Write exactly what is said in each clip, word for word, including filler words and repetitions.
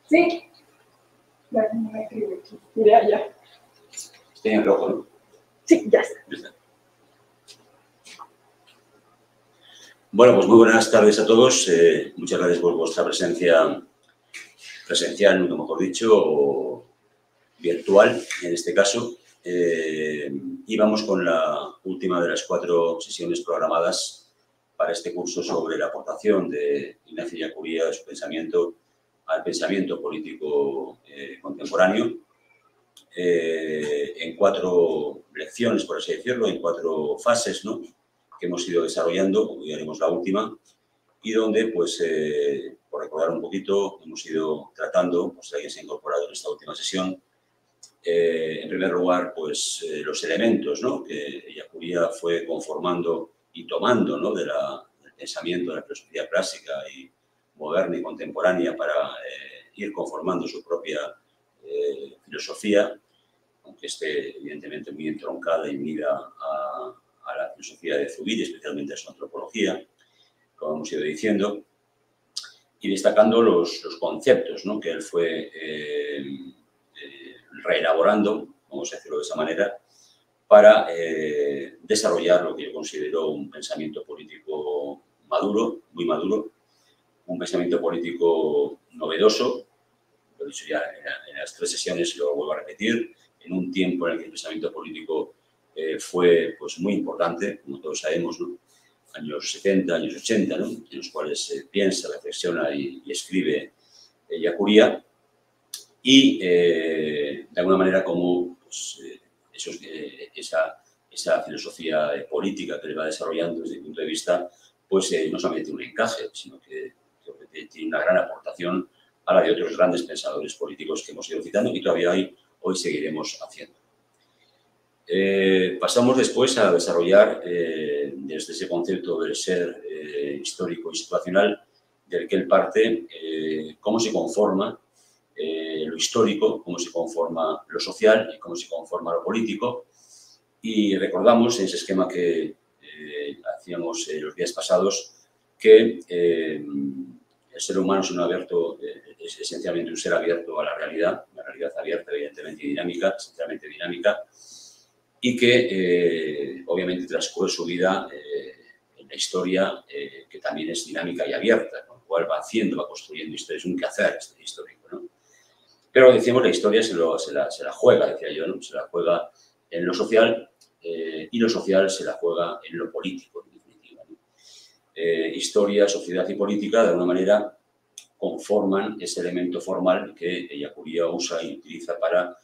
Sí. Bueno, no me escribe aquí. Mira, ya. Estoy en rojo, ¿no? Sí, ya está. Ya está. Bueno, pues muy buenas tardes a todos. Eh, muchas gracias por vuestra presencia presencial, nunca mejor dicho, o virtual, en este caso. Eh, y vamos con la última de las cuatro sesiones programadas para este curso sobre la aportación de Ignacio Ellacuría, de su pensamiento al pensamiento político eh, contemporáneo, eh, en cuatro lecciones, por así decirlo, en cuatro fases, ¿no?, que hemos ido desarrollando. Hoy haremos la última, y donde, pues, eh, por recordar un poquito, hemos ido tratando, pues si alguien se ha incorporado en esta última sesión, eh, en primer lugar, pues eh, los elementos, ¿no?, que Ellacuría fue conformando y tomando, ¿no?, de la, del pensamiento de la filosofía clásica y moderna y contemporánea para eh, ir conformando su propia eh, filosofía, aunque esté evidentemente muy entroncada y unida a, a la filosofía de Zubiri, especialmente a su antropología, como hemos ido diciendo, y destacando los, los conceptos, ¿no?, que él fue eh, eh, reelaborando, vamos a decirlo de esa manera, para eh, desarrollar lo que yo considero un pensamiento político maduro, muy maduro, un pensamiento político novedoso. Lo he dicho ya en, en las tres sesiones, lo vuelvo a repetir, en un tiempo en el que el pensamiento político eh, fue, pues, muy importante, como todos sabemos, ¿no?, años setenta, años ochenta, ¿no?, en los cuales se piensa, reflexiona y, y escribe Ellacuría, y eh, de alguna manera como, pues, eh, esos, eh, esa, esa filosofía eh, política que le va desarrollando desde mi punto de vista, pues eh, no solamente un encaje, sino que, que tiene una gran aportación a la de otros grandes pensadores políticos que hemos ido citando y todavía hoy, hoy seguiremos haciendo. Eh, pasamos después a desarrollar eh, desde ese concepto del ser eh, histórico y situacional del que él parte, eh, cómo se conforma eh, lo histórico, cómo se conforma lo social y cómo se conforma lo político. Y recordamos en ese esquema que eh, hacíamos eh, los días pasados que eh, el ser humano es, un abierto, eh, es esencialmente un ser abierto a la realidad, una realidad abierta, evidentemente, y dinámica, esencialmente dinámica, y que eh, obviamente transcurre su vida eh, en la historia, eh, que también es dinámica y abierta, con lo cual va haciendo, va construyendo historias, un quehacer histórico, ¿no? Pero, decíamos, la historia se, lo, se, la, se la juega, decía yo, ¿no?, se la juega en lo social eh, y lo social se la juega en lo político, en definitiva, ¿no? Eh, historia, sociedad y política, de alguna manera, conforman ese elemento formal que Ellacuría usa y utiliza para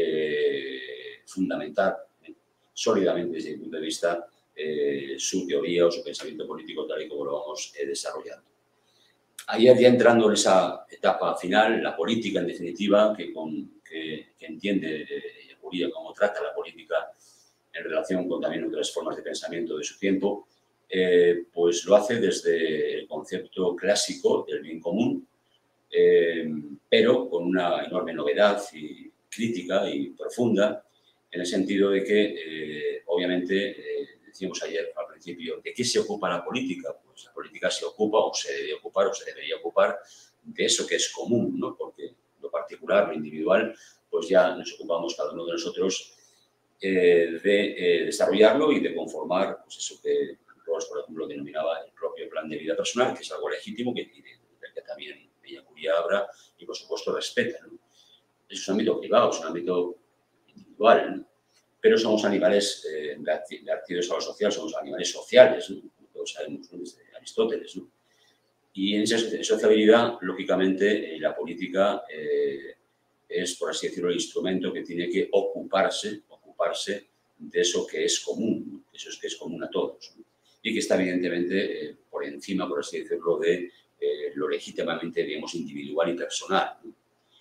eh, fundamentar sólidamente, desde mi punto de vista, eh, su teoría o su pensamiento político tal y como lo vamos eh, desarrollando. Ayer, ya entrando en esa etapa final, la política, en definitiva, que, con, que, que entiende Ellacuría cómo trata la política en relación con también otras formas de pensamiento de su tiempo, eh, pues lo hace desde el concepto clásico del bien común, eh, pero con una enorme novedad y crítica y profunda, en el sentido de que, eh, obviamente, eh, decíamos ayer al principio, ¿de qué se ocupa la política? Pues la política se ocupa, o se debe ocupar, o se debería ocupar de eso que es común, ¿no? Porque lo particular, lo individual, pues ya nos ocupamos cada uno de nosotros eh, de eh, desarrollarlo y de conformar, pues eso que Rawls, por ejemplo, denominaba el propio plan de vida personal, que es algo legítimo, que, que también Ellacuría habla y, por supuesto, respeta, ¿no? Es un ámbito privado, es un ámbito individual, ¿no? Pero somos animales eh, reactivos a lo social, somos animales sociales, ¿no?, como todos sabemos, ¿no?, desde Aristóteles, ¿no? Y en esa sociabilidad, lógicamente, eh, la política eh, es, por así decirlo, el instrumento que tiene que ocuparse, ocuparse de eso que es común, ¿no?, eso es que es común a todos, ¿no?, y que está, evidentemente, eh, por encima, por así decirlo, de eh, lo legítimamente, digamos, individual y personal, ¿no?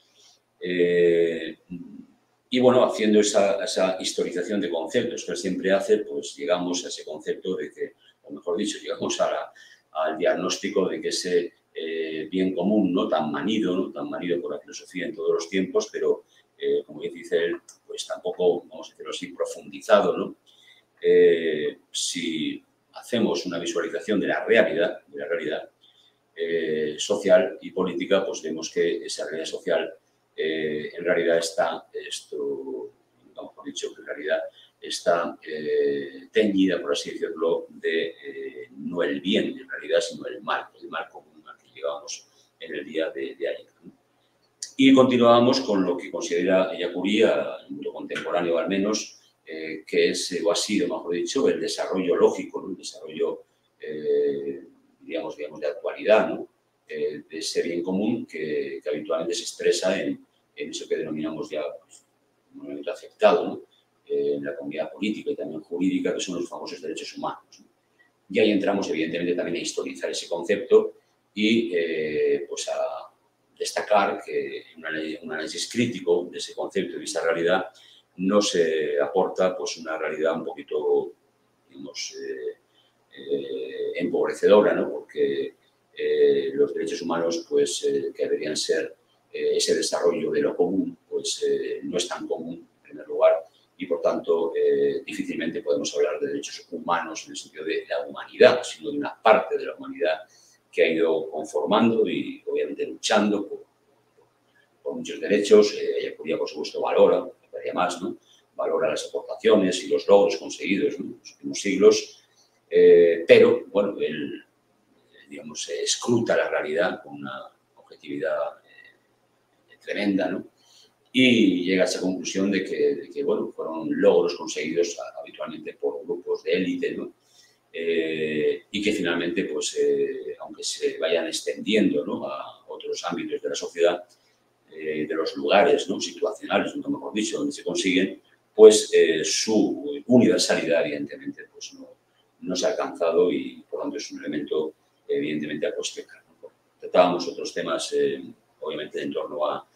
Eh, y, bueno, haciendo esa, esa historización de conceptos que él siempre hace, pues llegamos a ese concepto de que, o mejor dicho, llegamos a la, al diagnóstico de que ese eh, bien común, ¿no?, tan manido, ¿no?, tan manido por la filosofía en todos los tiempos, pero, eh, como dice él, pues tampoco, vamos a decirlo así, profundizado, ¿no? Eh, si hacemos una visualización de la realidad, de la realidad eh, social y política, pues vemos que esa realidad social eh, en realidad está, esto, mejor dicho, que en realidad está eh, teñida, por así decirlo, de eh, no el bien en realidad, sino el mal, el mal común al que llegábamos en el día de, de ayer. Y continuamos con lo que considera Ellacurí, el mundo contemporáneo al menos, eh, que es, o ha sido, mejor dicho, el desarrollo lógico, ¿no? El desarrollo, eh, digamos, digamos, de actualidad, ¿no? Eh, de ese bien común que, que habitualmente se expresa en, en eso que denominamos ya pues, un movimiento aceptado, ¿no? Eh, en la comunidad política y también jurídica, que son los famosos derechos humanos, ¿no? Y ahí entramos, evidentemente, también a historizar ese concepto y eh, pues a destacar que un análisis crítico de ese concepto y de esa realidad no se aporta pues, una realidad un poquito, digamos, eh, eh, empobrecedora, ¿no? Porque eh, los derechos humanos, pues, eh, que deberían ser eh, ese desarrollo de lo común, pues eh, no es tan común, en primer lugar, y, por tanto, eh, difícilmente podemos hablar de derechos humanos en el sentido de la humanidad, sino de una parte de la humanidad que ha ido conformando y, obviamente, luchando por, por muchos derechos. Eh, Ellacurí, por supuesto, valora, todavía más, ¿no? Valora las aportaciones y los logros conseguidos, ¿no? En los últimos siglos, eh, pero, bueno, él, digamos, eh, escruta la realidad con una objetividad eh, tremenda, ¿no? Y llega a esa conclusión de que, de que, bueno, fueron logros conseguidos habitualmente por grupos de élite, ¿no? Eh, y que finalmente, pues, eh, aunque se vayan extendiendo, ¿no? A otros ámbitos de la sociedad, eh, de los lugares, ¿no? Situacionales, nunca mejor dicho, donde se consiguen, pues eh, su universalidad, evidentemente, pues no, no se ha alcanzado y, por lo tanto, es un elemento, evidentemente, a cuestionar, ¿no? Tratábamos otros temas, eh, obviamente, en torno a,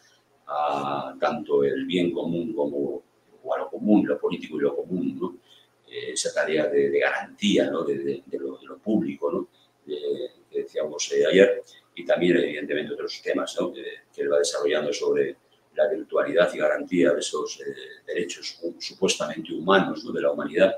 a tanto el bien común como o a lo común, lo político y lo común, ¿no? Eh, esa tarea de, de garantía, ¿no? de, de, de, lo, de lo público, ¿no? De, que decíamos eh, ayer, y también, evidentemente, otros temas, ¿no? que, que él va desarrollando sobre la virtualidad y garantía de esos eh, derechos supuestamente humanos, ¿no? de la humanidad,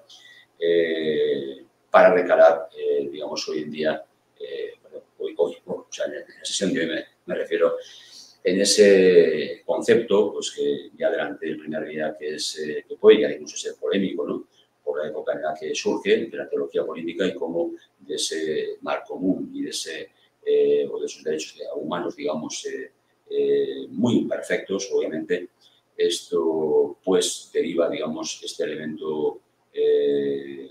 eh, para recalar, eh, digamos, hoy en día, eh, bueno, hoy, hoy, bueno, o sea, en la sesión de hoy me, me refiero en ese concepto, pues que ya adelante el primer día, que es eh, que puede llegar incluso a ser polémico, ¿no? Por la época en la que surge, de la teología política y cómo de ese mar común y de, ese, eh, o de esos derechos humanos, digamos, eh, eh, muy imperfectos, obviamente, esto pues deriva, digamos, este elemento eh,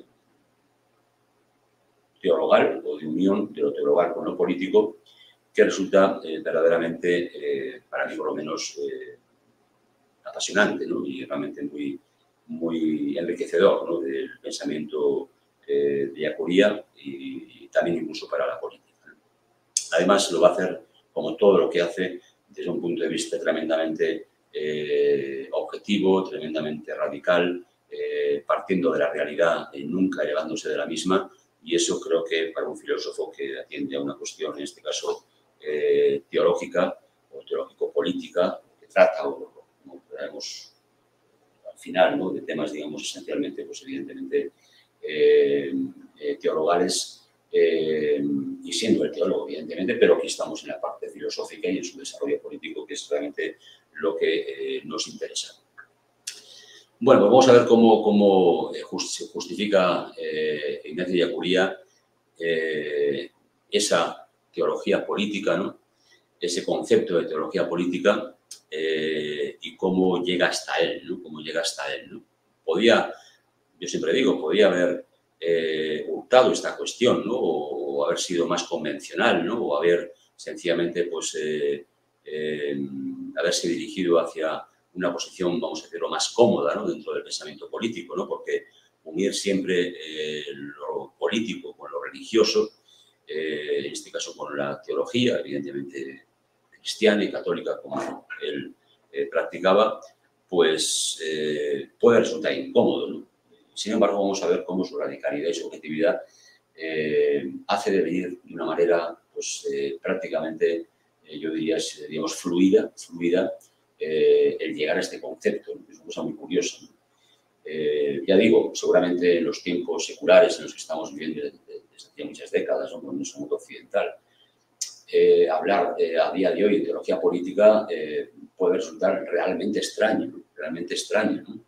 teologal o de unión de lo teologal con lo político, que resulta eh, verdaderamente, eh, para mí por lo menos, eh, apasionante, ¿no? Y realmente muy, muy enriquecedor, ¿no? Del pensamiento eh, de Ellacurí y, y también incluso para la política, ¿no? Además, lo va a hacer, como todo lo que hace, desde un punto de vista tremendamente eh, objetivo, tremendamente radical, eh, partiendo de la realidad y nunca elevándose de la misma, y eso creo que para un filósofo que atiende a una cuestión, en este caso, Eh, teológica o teológico-política, que trata, o como veremos al final, ¿no? de temas, digamos, esencialmente, pues evidentemente, eh, eh, teologales, eh, y siendo el teólogo, evidentemente, pero aquí estamos en la parte filosófica y en su desarrollo político, que es realmente lo que eh, nos interesa. Bueno, pues vamos a ver cómo, cómo se justifica eh, Ignacio Ellacurí eh, esa teología política, ¿no? Ese concepto de teología política eh, y cómo llega hasta él, ¿no? Cómo llega hasta él, ¿no? Podía, yo siempre digo, podía haber eh, hurtado esta cuestión, ¿no? O, o haber sido más convencional, ¿no? O haber sencillamente, pues, eh, eh, haberse dirigido hacia una posición, vamos a decirlo, más cómoda, ¿no? Dentro del pensamiento político, ¿no? Porque unir siempre eh, lo político con lo religioso, Eh, en este caso con la teología, evidentemente cristiana y católica, como él eh, practicaba, pues eh, puede resultar incómodo, ¿no? Sin embargo, vamos a ver cómo su radicalidad y su objetividad eh, hace devenir de una manera, pues, eh, prácticamente, eh, yo diría, digamos, fluida, fluida eh, el llegar a este concepto, ¿no? Es una cosa muy curiosa, ¿no? Eh, ya digo, seguramente en los tiempos seculares en los que estamos viviendo desde hace muchas décadas, ¿no? En nuestro mundo occidental, eh, hablar eh, a día de hoy de teología política eh, puede resultar realmente extraño, ¿no? Realmente extraño, ¿no?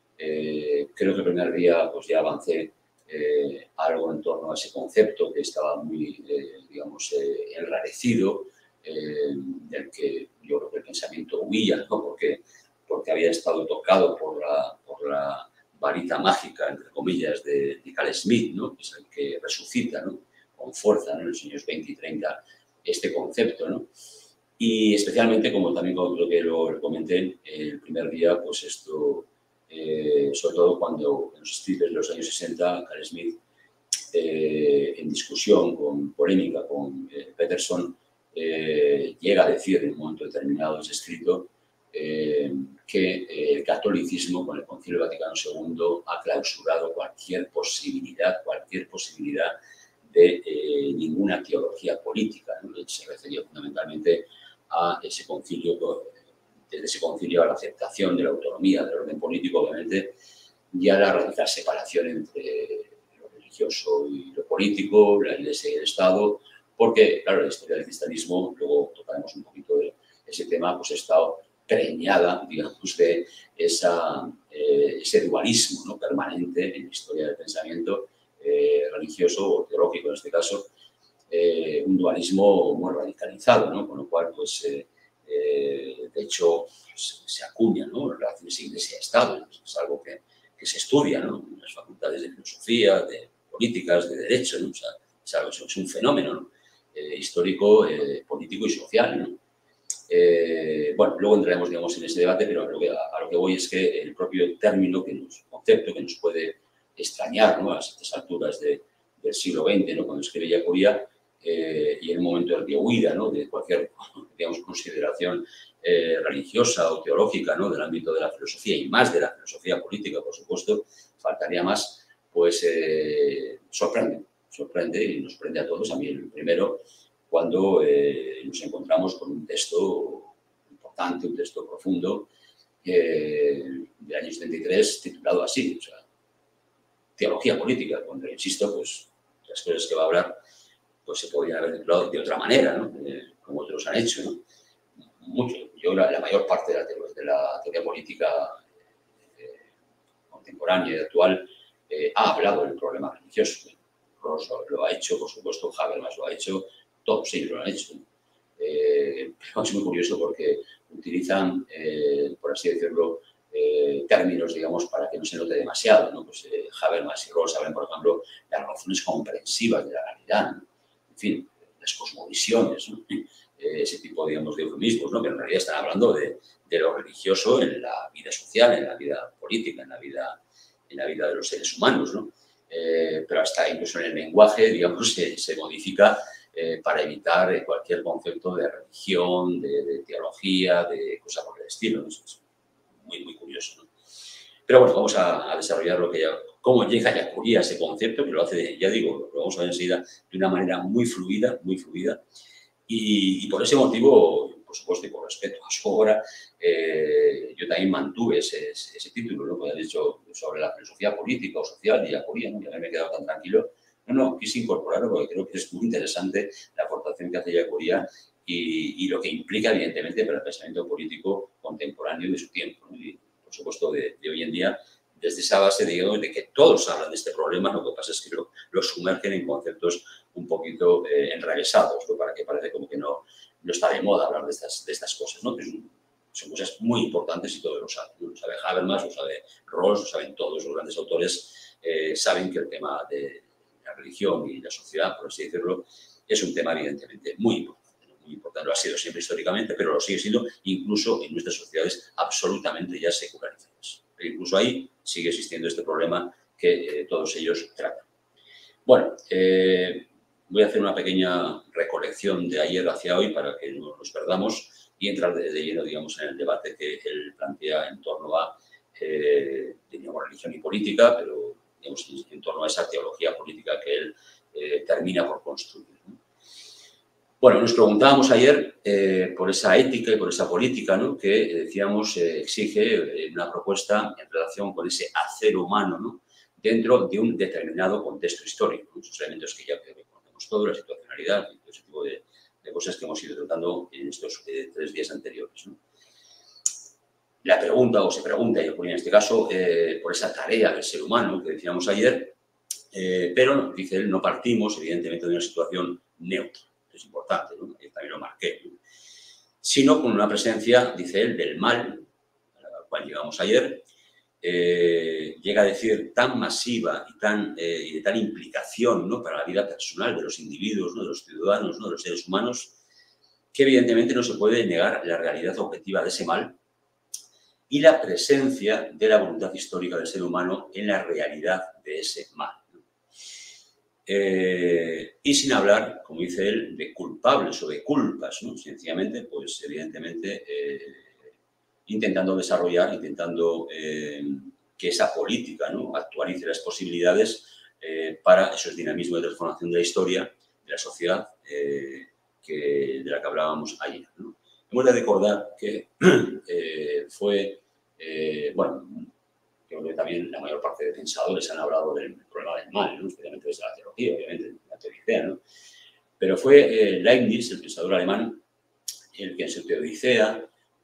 Eh, creo que el primer día pues, ya avancé eh, algo en torno a ese concepto que estaba muy, eh, digamos, eh, enrarecido, eh, del que yo creo que el pensamiento huía, ¿no? Porque, porque había estado tocado por la, por la varita mágica, entre comillas, de, de Carl Smith, ¿no? Que es el que resucita, ¿no? Con fuerza, ¿no? En los años veinte y treinta este concepto, ¿no? Y especialmente, como también creo que lo comenté, el primer día, pues esto, eh, sobre todo cuando en los escritos de los años sesenta, Carl Smith, eh, en discusión, con polémica con eh, Peterson, eh, llega a decir en un momento determinado de ese escrito eh, que eh, el catolicismo, con el Concilio Vaticano segundo, ha clausurado cualquier posibilidad, cualquier posibilidad de eh, ninguna teología política, ¿no? Se refería fundamentalmente a ese concilio, desde ese concilio a la aceptación de la autonomía del orden político, obviamente, y a la radical separación entre lo religioso y lo político, la Iglesia y el Estado, porque, claro, la historia del cristianismo, luego tocaremos un poquito de ese tema, pues ha estado preñada, digamos, de esa, eh, ese dualismo, ¿no? Permanente en la historia del pensamiento eh, religioso o teológico, en este caso, eh, un dualismo muy radicalizado, ¿no? Con lo cual, pues, eh, eh, de hecho, pues, se acuña, ¿no? Relaciones Iglesia-Estado, es algo que, que se estudia, ¿no? En las facultades de filosofía, de políticas, de derecho, ¿no? O sea, es, algo, es un fenómeno, ¿no? eh, histórico, eh, político y social, ¿no? Eh, bueno, luego entraremos, digamos, en ese debate, pero a lo, que, a lo que voy es que el propio término, que nos, concepto que nos puede extrañar, ¿no? A estas alturas de, del siglo veinte, ¿no? Cuando escribe Ellacuría, eh, y en un momento de huida, ¿no? De cualquier, digamos, consideración eh, religiosa o teológica, ¿no? Del ámbito de la filosofía y más de la filosofía política, por supuesto, faltaría más, pues eh, sorprende, sorprende y nos prende a todos, a mí el primero, cuando eh, nos encontramos con un texto importante, un texto profundo, eh, del año setenta y tres, titulado así, o sea, Teología Política, cuando, insisto, pues las cosas que va a hablar pues se podrían haber titulado de otra manera, ¿no? Eh, como otros han hecho, ¿no? Mucho. Yo, la, la mayor parte de la, teoría, de la teoría política eh, contemporánea y actual eh, ha hablado del problema religioso. Rawls lo ha hecho, por supuesto, Habermas lo ha hecho, todos ellos lo han hecho. Eh, pero es muy curioso porque utilizan, eh, por así decirlo, eh, términos, digamos, para que no se note demasiado, ¿no? Pues eh, Habermas y Rawls hablan, por ejemplo, de las razones comprensivas de la realidad, ¿no? En fin, las cosmovisiones, ¿no? Eh, ese tipo, digamos, de eufemismos, ¿no? Que en realidad están hablando de, de lo religioso en la vida social, en la vida política, en la vida, en la vida de los seres humanos, ¿no? Eh, pero hasta incluso en el lenguaje, digamos, se, se modifica eh, para evitar cualquier concepto de religión, de, de teología, de cosas por el estilo, ¿no? Es muy, muy curioso, ¿no? Pero bueno, vamos a, a desarrollar lo que ya, cómo llega Ellacuría a ese concepto, que lo hace, ya digo, lo vamos a ver enseguida de una manera muy fluida, muy fluida, y, y por ese motivo, por supuesto, y por respeto a su obra, eh, yo también mantuve ese, ese, ese título, ¿no? Que he dicho sobre la filosofía política o social de Ellacuría, ¿no? Ya me he quedado tan tranquilo. No, no, quise incorporarlo porque creo que es muy interesante la aportación que hace Ellacuría y, y lo que implica, evidentemente, para el pensamiento político contemporáneo de su tiempo, ¿no? Y, por supuesto, de, de hoy en día, desde esa base, digamos, de que todos hablan de este problema, lo que pasa es que lo, lo sumergen en conceptos un poquito eh, enravesados, ¿no? Para que parece como que no, no está de moda hablar de estas, de estas cosas, ¿no? Es, son cosas muy importantes y todos lo saben, ¿no? Lo sabe Habermas, lo sabe Rawls, lo saben todos los grandes autores, eh, saben que el tema de la religión y la sociedad, por así decirlo, es un tema evidentemente muy importante. Muy importante, lo ha sido siempre históricamente, pero lo sigue siendo incluso en nuestras sociedades absolutamente ya secularizadas. Pero incluso ahí sigue existiendo este problema que eh, todos ellos tratan. Bueno, eh, voy a hacer una pequeña recolección de ayer hacia hoy para que no nos perdamos y entrar de, de lleno, digamos, en el debate que él plantea en torno a, eh, digamos, religión y política, pero digamos, en, en torno a esa teología política que él eh, termina por construir, ¿no? Bueno, nos preguntábamos ayer eh, por esa ética y por esa política, ¿no? Que eh, decíamos eh, exige eh, una propuesta en relación con ese hacer humano, ¿no? Dentro de un determinado contexto histórico, ¿no? Esos elementos que ya conocemos todos, la situacionalidad y todo ese tipo de, de cosas que hemos ido tratando en estos eh, tres días anteriores, ¿no? La pregunta, o se pregunta, y en este caso, eh, por esa tarea del ser humano que decíamos ayer, eh, pero, dice él, no partimos, evidentemente, de una situación neutra, es importante, ¿no? Yo también lo marqué, ¿no? Sino con una presencia, dice él, del mal, al cual llegamos ayer, eh, llega a decir tan masiva y, tan, eh, y de tal implicación, ¿no?, para la vida personal de los individuos, ¿no?, de los ciudadanos, ¿no?, de los seres humanos, que evidentemente no se puede negar la realidad objetiva de ese mal y la presencia de la voluntad histórica del ser humano en la realidad de ese mal. Eh, y sin hablar, como dice él, de culpables o de culpas, ¿no? Sencillamente, pues evidentemente, eh, intentando desarrollar, intentando eh, que esa política, ¿no?, actualice las posibilidades eh, para esos dinamismos de transformación de la historia, de la sociedad, eh, que, de la que hablábamos ayer, ¿no? Hemos de recordar que eh, fue, eh, bueno, creo que también la mayor parte de pensadores han hablado del problema del mal, ¿no?, especialmente desde la teología, obviamente, la teodicea, ¿no? Pero fue eh, Leibniz, el pensador alemán, el que en su teodicea,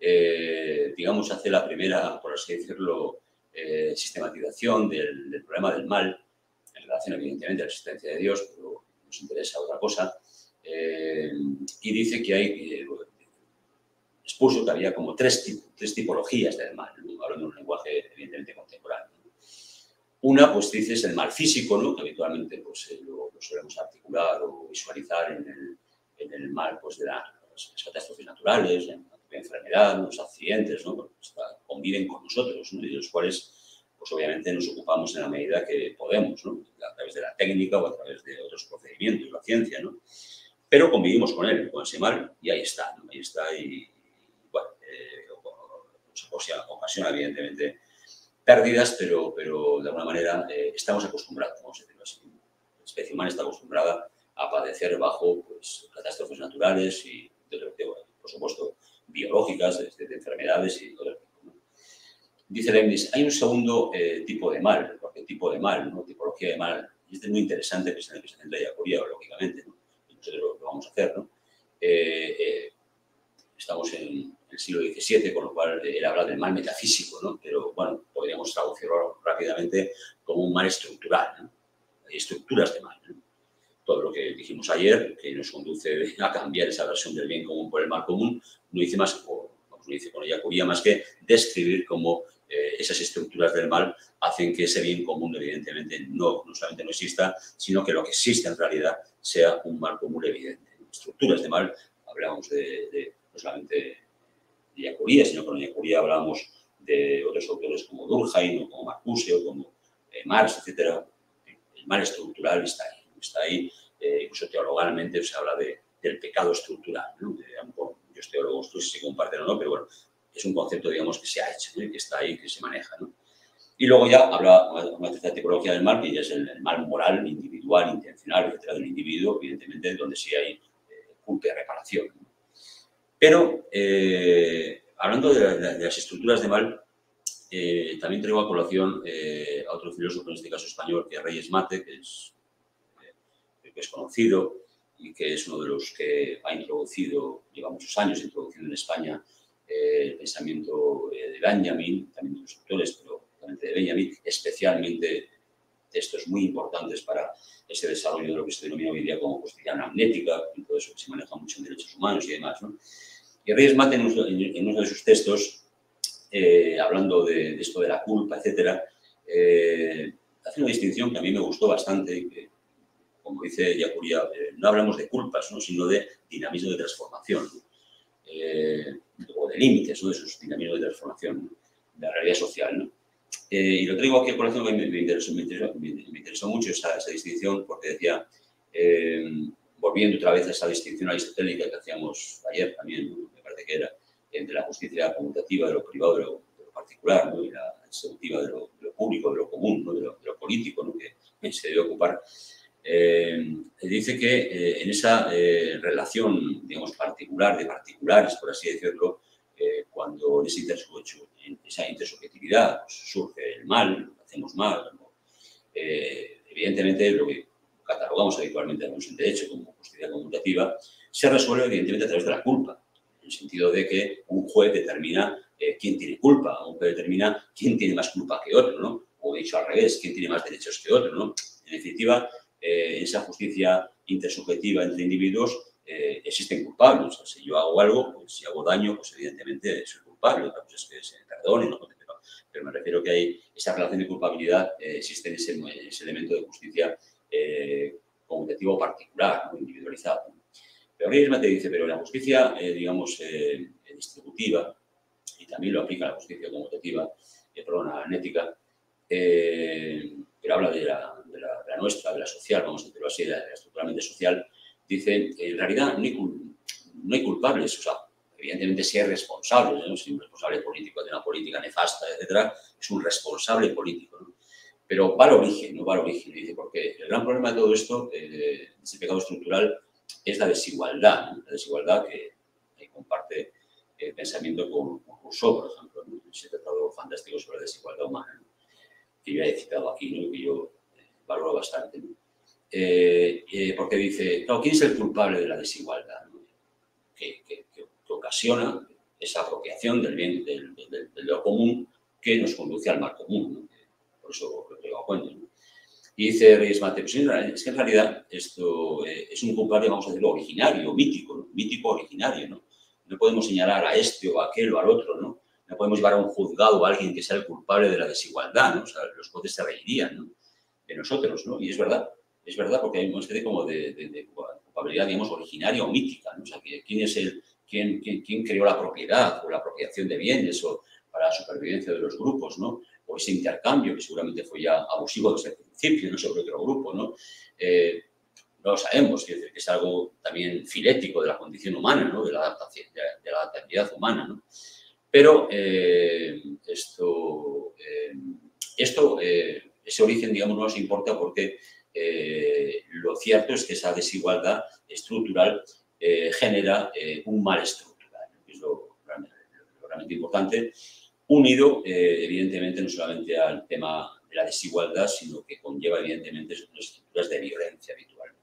eh, digamos, hace la primera, por así decirlo, eh, sistematización del, del problema del mal, en relación, evidentemente, a la existencia de Dios, pero nos interesa otra cosa, eh, y dice que hay, eh, expuso que había como tres, tres tipologías del mal, ¿no?, hablando en un lenguaje, evidentemente, contemporáneo. Una, pues dice, es el mal físico, ¿no?, que habitualmente pues, eh, lo, lo solemos articular o visualizar en el, en el mal, pues, de la, las catástrofes naturales, la enfermedad, los accidentes, ¿no?, pues, conviven con nosotros, ¿no?, y de los cuales, pues obviamente, nos ocupamos en la medida que podemos, ¿no?, a través de la técnica o a través de otros procedimientos, la ciencia, ¿no? Pero convivimos con él, con ese mal, y ahí está, ¿no? Ahí está, y, bueno, eh, o sea, ocasiona, evidentemente, pérdidas, pero, pero de alguna manera eh, estamos acostumbrados, vamos a decirlo así. La especie humana está acostumbrada a padecer bajo, pues, catástrofes naturales y, de, de, por supuesto, biológicas, de, de enfermedades y todo el tipo, ¿no? Dice Leibniz, hay un segundo eh, tipo de mal, porque tipo de mal, ¿no?, tipología de mal, y este es muy interesante, que es en el que se centra Iacuría, lógicamente, ¿no?, y nosotros lo, lo vamos a hacer, ¿no? Eh, eh, estamos en el siglo diecisiete, con lo cual eh, él habla del mal metafísico, ¿no?, pero, bueno, podríamos traducirlo rápidamente como un mal estructural, ¿no? Hay estructuras de mal, ¿no? Todo lo que dijimos ayer, que nos conduce a cambiar esa versión del bien común por el mal común, no dice más, o no dice con Iacuría, más que describir cómo eh, esas estructuras del mal hacen que ese bien común, evidentemente, no, no solamente no exista, sino que lo que existe en realidad sea un mal común evidente. Estructuras de mal, hablamos de, de no solamente de Iacuría, sino que con Iacuría hablamos de otros autores como Durkheim, o como Marcuse, o como eh, Marx, etcétera. El mal estructural está ahí. Está ahí, eh, incluso teologalmente se habla de, del pecado estructural, ¿no? De, muchos teólogos no sé si se comparten o no, pero bueno, es un concepto, digamos, que se ha hecho, ¿no?, que está ahí, que se maneja, ¿no? Y luego ya habla una tercera tipología del mal, que ya es el, el mal moral, individual, intencional, etcétera, del individuo, evidentemente, donde sí hay eh, culpa y reparación, ¿no? Pero, eh, hablando de, la, de las estructuras de mal, eh, también traigo a colación eh, a otro filósofo, en este caso español, que es Reyes Mate, que es, eh, que es conocido y que es uno de los que ha introducido, lleva muchos años introduciendo en España eh, el pensamiento eh, de Benjamin, también de los autores, pero también de Benjamin, especialmente textos muy importantes para ese desarrollo de lo que se denomina hoy día como justicia amnética, y todo eso que se maneja mucho en derechos humanos y demás, ¿no? Y Reyes Mate, en uno, en uno de sus textos, eh, hablando de, de esto de la culpa, etcétera, eh, hace una distinción que a mí me gustó bastante, y que, como dice Iacuría, eh, no hablamos de culpas, ¿no?, sino de dinamismo de transformación, ¿no?, eh, o de límites, ¿no?, de esos dinamismos de transformación, ¿no?, de la realidad social, ¿no? Eh, y lo traigo aquí a colación, que me, me, interesó, me, interesó, me, me interesó mucho esa, esa distinción, porque decía, eh, volviendo otra vez a esa distinción aristotélica que hacíamos ayer también, ¿no?, me parece que era, entre la justicia conmutativa de lo privado de lo, de lo particular, ¿no?, y la distributiva de lo, de lo público, de lo común, ¿no?, de, lo, de lo político, ¿no?, que se debe ocupar. Eh, dice que eh, en esa eh, relación, digamos, particular, de particulares, por así decirlo, eh, cuando en, ese intersubjetivo, en esa intersubjetividad pues, surge el mal, hacemos mal, ¿no?, eh, evidentemente lo que catalogamos habitualmente en derecho como justicia conmutativa, se resuelve evidentemente a través de la culpa, en el sentido de que un juez determina eh, quién tiene culpa, un juez determina quién tiene más culpa que otro, ¿no? O dicho al revés, quién tiene más derechos que otro, ¿no? En definitiva, eh, esa justicia intersubjetiva entre individuos eh, existen culpables. O sea, si yo hago algo, pues, si hago daño, pues evidentemente soy culpable. Otra cosa es que se me perdone, ¿no? Pero, pero me refiero que hay esa relación de culpabilidad, eh, existe en ese, ese elemento de justicia eh, conmutativo particular, ¿no? Individualizado. Pero Reyes te dice, pero la justicia, eh, digamos, eh, distributiva, y también lo aplica a la justicia conmutativa, eh, perdón, a la anética, eh, pero habla de la, de, la, de la nuestra, de la social, vamos a decirlo así, de la, de la estructuralmente social, dice, en realidad no hay, no hay culpables, o sea, evidentemente si hay responsables, ¿no? Si un responsable político de una política nefasta, etcétera, es un responsable político, ¿no? Pero va al origen, no va al origen, dice, porque el gran problema de todo esto, eh, de ese pecado estructural, es la desigualdad, ¿no? La desigualdad que, que comparte el pensamiento con, con Rousseau, por ejemplo, ¿no? Ese tratado fantástico sobre la desigualdad humana, ¿no? Que yo he citado aquí, ¿no? Que yo eh, valoro bastante, ¿no? Eh, eh, porque dice, claro, ¿quién es el culpable de la desigualdad, ¿no? que, que, que, que ocasiona esa apropiación del bien, del, del, del, de lo común que nos conduce al mal común, ¿no? Por eso lo traigo a cuenta, ¿no? Y dice Reyes Mate, pues es que en realidad esto eh, es un culpable, vamos a decirlo, originario, mítico, ¿no? Mítico originario, ¿no? No podemos señalar a este o a aquel o al otro, ¿no? No podemos llevar a un juzgado a alguien que sea el culpable de la desigualdad, ¿no? O sea, los jueces se reirían, ¿no? De nosotros, ¿no? Y es verdad, es verdad, porque hay una especie como de, de, de culpabilidad, digamos, originaria o mítica, ¿no? O sea, ¿quién es el, quién, quién, quién creó la propiedad o la apropiación de bienes o para la supervivencia de los grupos, ¿no? O ese intercambio que seguramente fue ya abusivo desde el principio, ¿no? Sobre otro grupo, ¿no? Eh, no lo sabemos, quiero decir, que es algo también filético de la condición humana, ¿no? De la adaptación, de, de la adaptabilidad humana, ¿no? Pero eh, esto, eh, esto eh, ese origen, digamos, no nos importa porque eh, lo cierto es que esa desigualdad estructural eh, genera eh, un mal estructural, ¿no? Que es lo realmente, lo realmente importante, unido, eh, evidentemente, no solamente al tema de la desigualdad, sino que conlleva, evidentemente, unas estructuras de violencia habitualmente,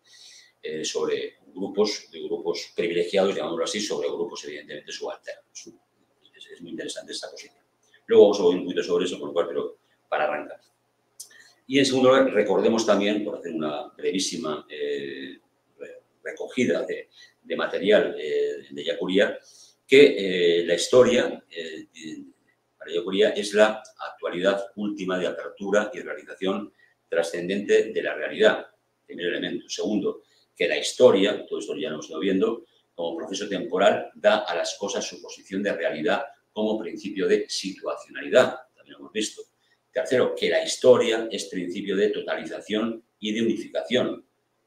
eh, sobre grupos, de grupos privilegiados, llamámoslo así, sobre grupos, evidentemente, subalternos. Es, es muy interesante esta posición. Luego vamos a ver un poquito sobre eso, con lo cual, pero para arrancar. Y en segundo lugar, recordemos también, por hacer una brevísima eh, recogida de, de material eh, de Jacques Couriat, que eh, la historia eh, para Jacques Couriat es la actualidad última de apertura y realización trascendente de la realidad, primer elemento. Segundo, que la historia, todo esto ya lo hemos ido viendo, como proceso temporal, da a las cosas su posición de realidad como principio de situacionalidad, también lo hemos visto. Tercero, que la historia es principio de totalización y de unificación.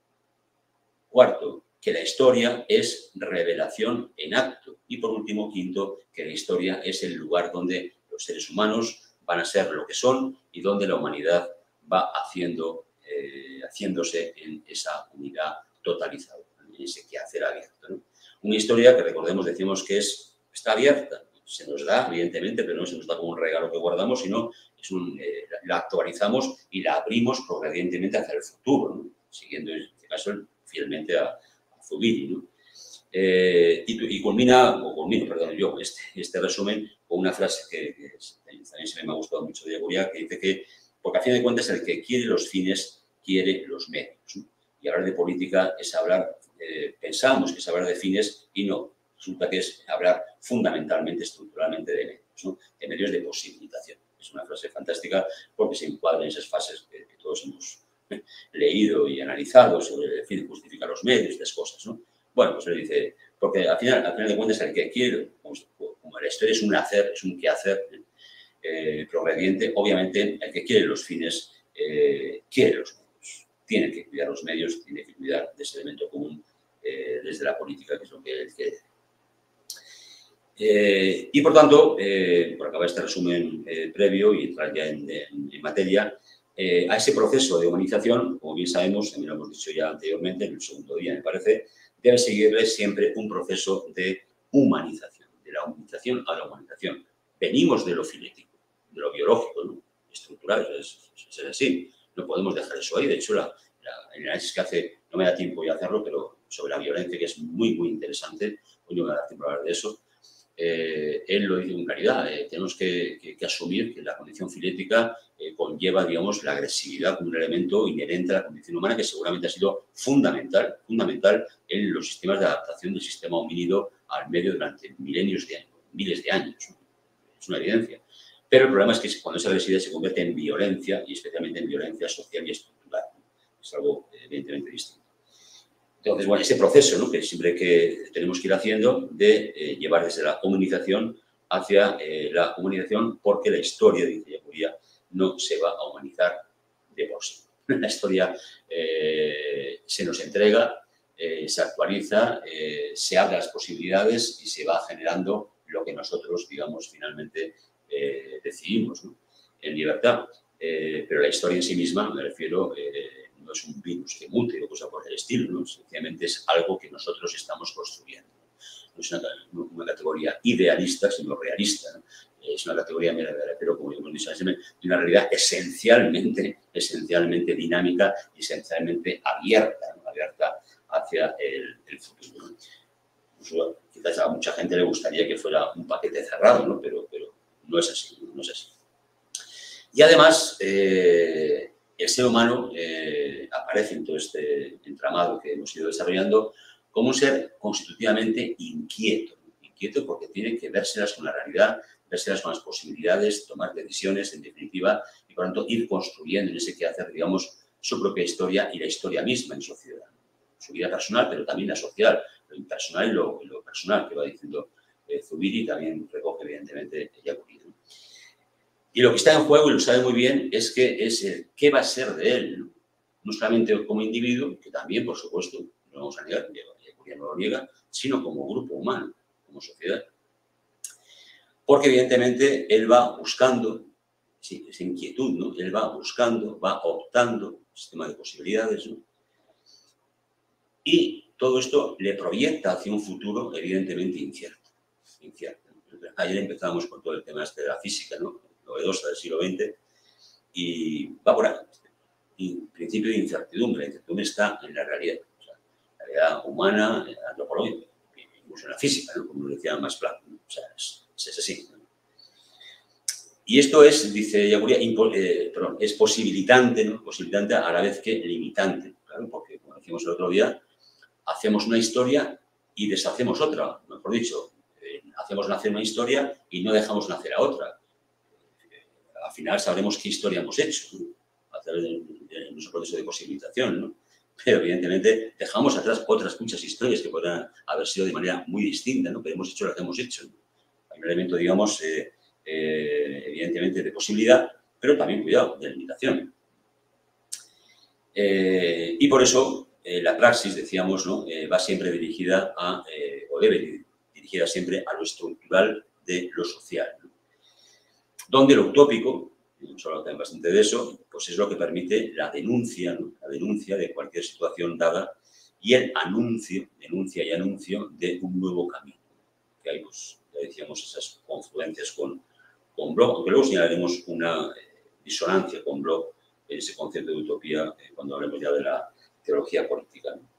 Cuarto, que la historia es revelación en acto. Y por último, quinto, que la historia es el lugar donde los seres humanos van a ser lo que son y donde la humanidad va haciendo, eh, haciéndose en esa unidad totalizada, en ese quehacer abierto, ¿no? Una historia que, recordemos, decimos que es, está abierta, se nos da, evidentemente, pero no se nos da como un regalo que guardamos, sino es un, eh, la actualizamos y la abrimos progresivamente hacia el futuro, ¿no? Siguiendo, en este caso, fielmente a, a Zubiri, ¿no? Eh, y, y culmina, o culmino, perdón, yo, este, este resumen con una frase que, que también me ha gustado mucho de Couriat, que dice que, porque a fin de cuentas el que quiere los fines, quiere los medios, ¿no? Y hablar de política es hablar, eh, pensamos que es hablar de fines y no, resulta que es hablar fundamentalmente, estructuralmente de medios, ¿no? De medios de posibilitación. Es una frase fantástica porque se encuadra en esas fases que, que todos hemos leído y analizado sobre el fin justifica los medios, las cosas, ¿no? Bueno, pues él dice, porque al final, al final de cuentas el que quiere, como, como la historia es un hacer, es un quehacer eh, progrediente, obviamente el que quiere los fines eh, quiere los medios, tiene que cuidar los medios, tiene que cuidar de ese elemento común eh, desde la política, que es lo que él quiere. Eh, y por tanto, eh, por acabar este resumen eh, previo y entrar ya en, en, en materia, eh, a ese proceso de humanización, como bien sabemos, también lo hemos dicho ya anteriormente, en el segundo día me parece, debe seguirle siempre un proceso de humanización, de la humanización a la humanización. Venimos de lo filético, de lo biológico, ¿no? Estructural, es, es así, no podemos dejar eso ahí. De hecho, la, la, el análisis que hace, no me da tiempo ya hacerlo, pero sobre la violencia, que es muy, muy interesante. Hoy no me va a dar tiempo a hablar de eso. Eh, él lo dice con claridad, eh, tenemos que, que, que asumir que la condición filética eh, conlleva, digamos, la agresividad como un elemento inherente a la condición humana que seguramente ha sido fundamental, fundamental en los sistemas de adaptación del sistema homínido al medio durante milenios de años, miles de años, ¿no? Es una evidencia. Pero el problema es que cuando esa agresividad se convierte en violencia, y especialmente en violencia social y estructural, ¿no? Es algo evidentemente distinto. Entonces, bueno, ese proceso, ¿no?, que siempre que tenemos que ir haciendo de eh, llevar desde la comunicación hacia eh, la comunicación, porque la historia, dice Ellacuría, no se va a humanizar de por sí. La historia eh, se nos entrega, eh, se actualiza, eh, se abre las posibilidades y se va generando lo que nosotros, digamos, finalmente eh, decidimos, ¿no?, en libertad. Eh, pero la historia en sí misma, me refiero, eh, no es un virus que mute o cosa por el estilo, ¿no? Sencillamente es algo que nosotros estamos construyendo. No es una, una categoría idealista, sino realista, ¿no? Es una categoría, me refiero, como hemos dicho, de una realidad esencialmente, esencialmente dinámica y esencialmente abierta, ¿no?, abierta hacia el, el futuro, ¿no? Pues, quizás a mucha gente le gustaría que fuera un paquete cerrado, ¿no? Pero, pero no es así, no es así. Y además, eh, el ser humano eh, aparece en todo este entramado que hemos ido desarrollando como un ser constitutivamente inquieto. Inquieto porque tiene que vérselas con la realidad, vérselas con las posibilidades, tomar decisiones, en definitiva, y por lo tanto ir construyendo en ese quehacer, digamos, su propia historia y la historia misma en sociedad. Su vida personal, pero también la social, lo impersonal y lo, lo personal, que va diciendo eh, Zubiri, también recoge, evidentemente, Ellacuría. Y lo que está en juego, y lo sabe muy bien, es que es el qué va a ser de él, ¿no? No solamente como individuo, que también, por supuesto, no vamos a negar, Ellacuría no lo niega, sino como grupo humano, como sociedad. Porque, evidentemente, él va buscando, sí, esa inquietud, ¿no? Él va buscando, va optando, un sistema de posibilidades, ¿no? Y todo esto le proyecta hacia un futuro, evidentemente, incierto. incierto. Ayer empezamos con todo el tema este de la física, ¿no?, novedosa del siglo veinte, y va por ahí. Y principio de incertidumbre. La incertidumbre está en la realidad. O sea, la realidad humana, antropológica, incluso en la física, ¿no?, como lo decía Max Planck, ¿no? O sea, es, es así, ¿no? Y esto es, dice Ellacuría, eh, perdón, es posibilitante, ¿no?, posibilitante a la vez que limitante, claro, porque, como decíamos el otro día, hacemos una historia y deshacemos otra, mejor dicho, eh, hacemos nacer una historia y no dejamos nacer a otra. Al final sabremos qué historia hemos hecho, ¿no?, a través de, de, de nuestro proceso de posibilitación, ¿no? Pero evidentemente dejamos atrás otras muchas historias que podrán haber sido de manera muy distinta, ¿no?, pero hemos hecho lo que hemos hecho, ¿no? Hay un elemento, digamos, eh, eh, evidentemente de posibilidad, pero también, cuidado, de limitación. Eh, y por eso eh, la praxis, decíamos, ¿no?, eh, va siempre dirigida a, eh, o debe ir dirigida siempre a lo estructural de lo social, ¿no?, donde lo utópico, hemos hablado también bastante de eso, pues es lo que permite la denuncia, ¿no?, la denuncia de cualquier situación dada y el anuncio, denuncia y anuncio de un nuevo camino. Que hay, pues, ya decíamos, esas confluencias con, con Bloch, aunque luego señalaremos una eh, disonancia con Bloch en ese concepto de utopía eh, cuando hablemos ya de la teología política, ¿no?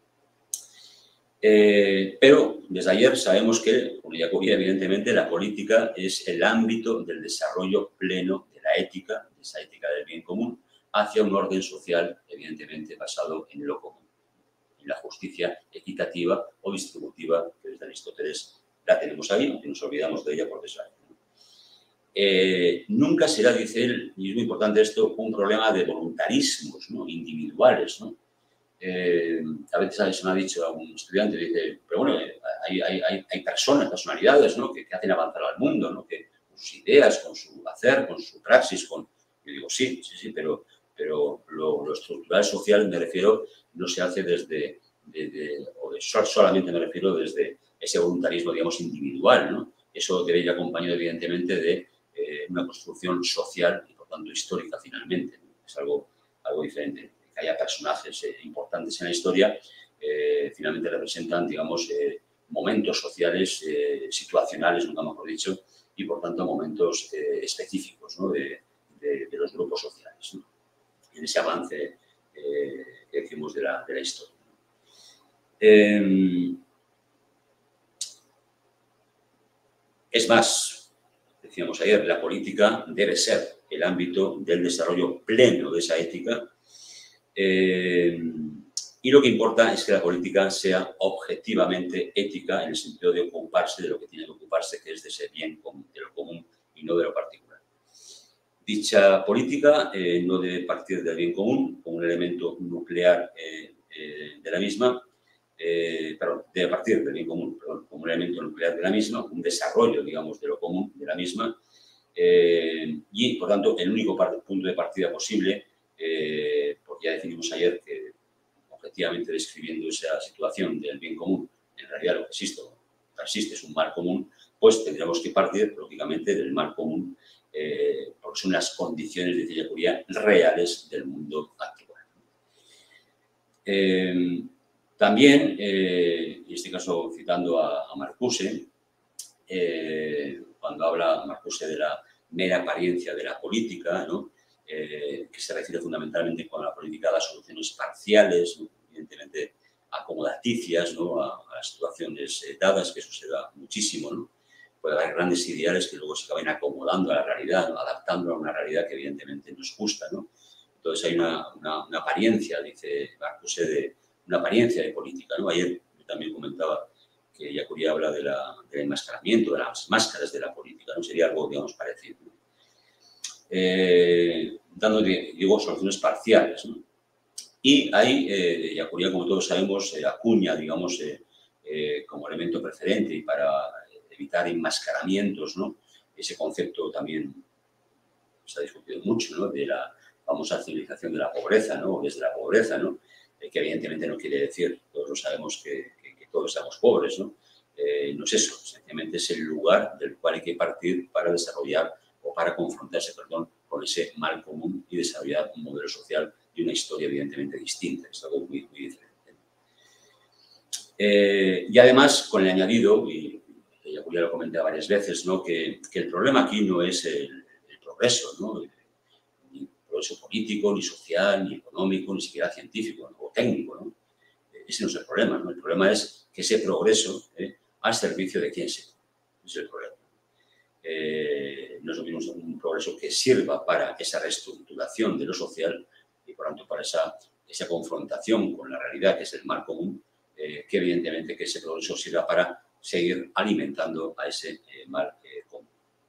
Eh, pero desde ayer sabemos que, con Ellacuría, evidentemente, la política es el ámbito del desarrollo pleno de la ética, de esa ética del bien común, hacia un orden social, evidentemente, basado en lo común, en la justicia equitativa o distributiva, que desde Aristóteles la tenemos ahí, aunque nos olvidamos de ella por desgracia. Eh, nunca será, dice él, y es muy importante esto, un problema de voluntarismos, ¿no?, individuales, ¿no? Eh, a veces se me ha dicho a un estudiante, dice, pero bueno, hay, hay, hay, hay personas, personalidades, ¿no?, que, que hacen avanzar al mundo, ¿no?, que con sus ideas, con su hacer, con su praxis, con... Yo digo, sí, sí, sí, pero, pero lo, lo estructural social, me refiero, no se hace desde, desde, o de solamente me refiero desde ese voluntarismo, digamos, individual, ¿no? Eso debe ir acompañado, evidentemente, de eh, una construcción social y, por tanto, histórica, finalmente, ¿no? Es algo, algo diferente. Que haya personajes eh, importantes en la historia, eh, finalmente representan, digamos, eh, momentos sociales, eh, situacionales, nunca mejor dicho, y, por tanto, momentos eh, específicos, ¿no?, de, de, de los grupos sociales, ¿no?, en ese avance eh, que decimos de la, de la historia. Eh, es más, decíamos ayer, la política debe ser el ámbito del desarrollo pleno de esa ética. Eh, y lo que importa es que la política sea objetivamente ética en el sentido de ocuparse de lo que tiene que ocuparse, que es de ese bien común, de lo común y no de lo particular. Dicha política eh, no debe partir del bien común como un elemento nuclear eh, eh, de la misma, eh, perdón, debe partir del bien común, perdón, como un elemento nuclear de la misma, un desarrollo, digamos, de lo común de la misma, eh, y, por tanto, el único punto de partida posible, eh, porque ya definimos ayer que, objetivamente describiendo esa situación del bien común, en realidad lo que existe, existe es un mal común, pues tendríamos que partir, lógicamente, del mal común, eh, porque son las condiciones de Ellacuría reales del mundo actual. Eh, también, eh, en este caso citando a, a Marcuse, eh, cuando habla Marcuse de la mera apariencia de la política, ¿no? eh, que se refiere fundamentalmente con la política a las soluciones parciales, ¿no? Evidentemente acomodaticias, ¿no? a, a las situaciones eh, dadas, que eso se da muchísimo, ¿no? Puede haber grandes ideales que luego se acaben acomodando a la realidad, ¿no? Adaptando a una realidad que evidentemente nos gusta, ¿no? Entonces hay una, una, una apariencia, dice Marcuse, de una apariencia de política, ¿no? Ayer yo también comentaba que Ellacuría habla de la, del enmascaramiento, de las máscaras de la política, ¿no? Sería algo, digamos, parecido, ¿no? Eh, dando, digo, soluciones parciales, ¿no? Y ahí, eh, Ellacuría, como todos sabemos, eh, acuña, digamos, eh, eh, como elemento preferente y para evitar enmascaramientos, ¿no? Ese concepto también se ha discutido mucho, ¿no? De la famosa civilización de la pobreza, ¿no? Desde la pobreza, ¿no? Eh, que evidentemente no quiere decir, todos lo sabemos, que, que, que todos seamos pobres, ¿no? Eh, no es eso, sencillamente es el lugar del cual hay que partir para desarrollar o para confrontarse, perdón, con ese mal común y desarrollar un modelo social y una historia evidentemente distinta. Es algo muy, muy diferente. Eh, y además, con el añadido, y Ellacuría lo comenté varias veces, ¿no? que, que el problema aquí no es el, el progreso, ¿no? Ni progreso político, ni social, ni económico, ni siquiera científico, ¿no? O técnico, ¿no? Ese no es el problema, ¿no? El problema es que ese progreso ¿eh? al servicio de quién se. Ese es el problema. Eh, no es lo mismo un progreso que sirva para esa reestructuración de lo social y, por tanto, para esa, esa confrontación con la realidad, que es el mal común, eh, que evidentemente que ese progreso sirva para seguir alimentando a ese eh, mal eh, común.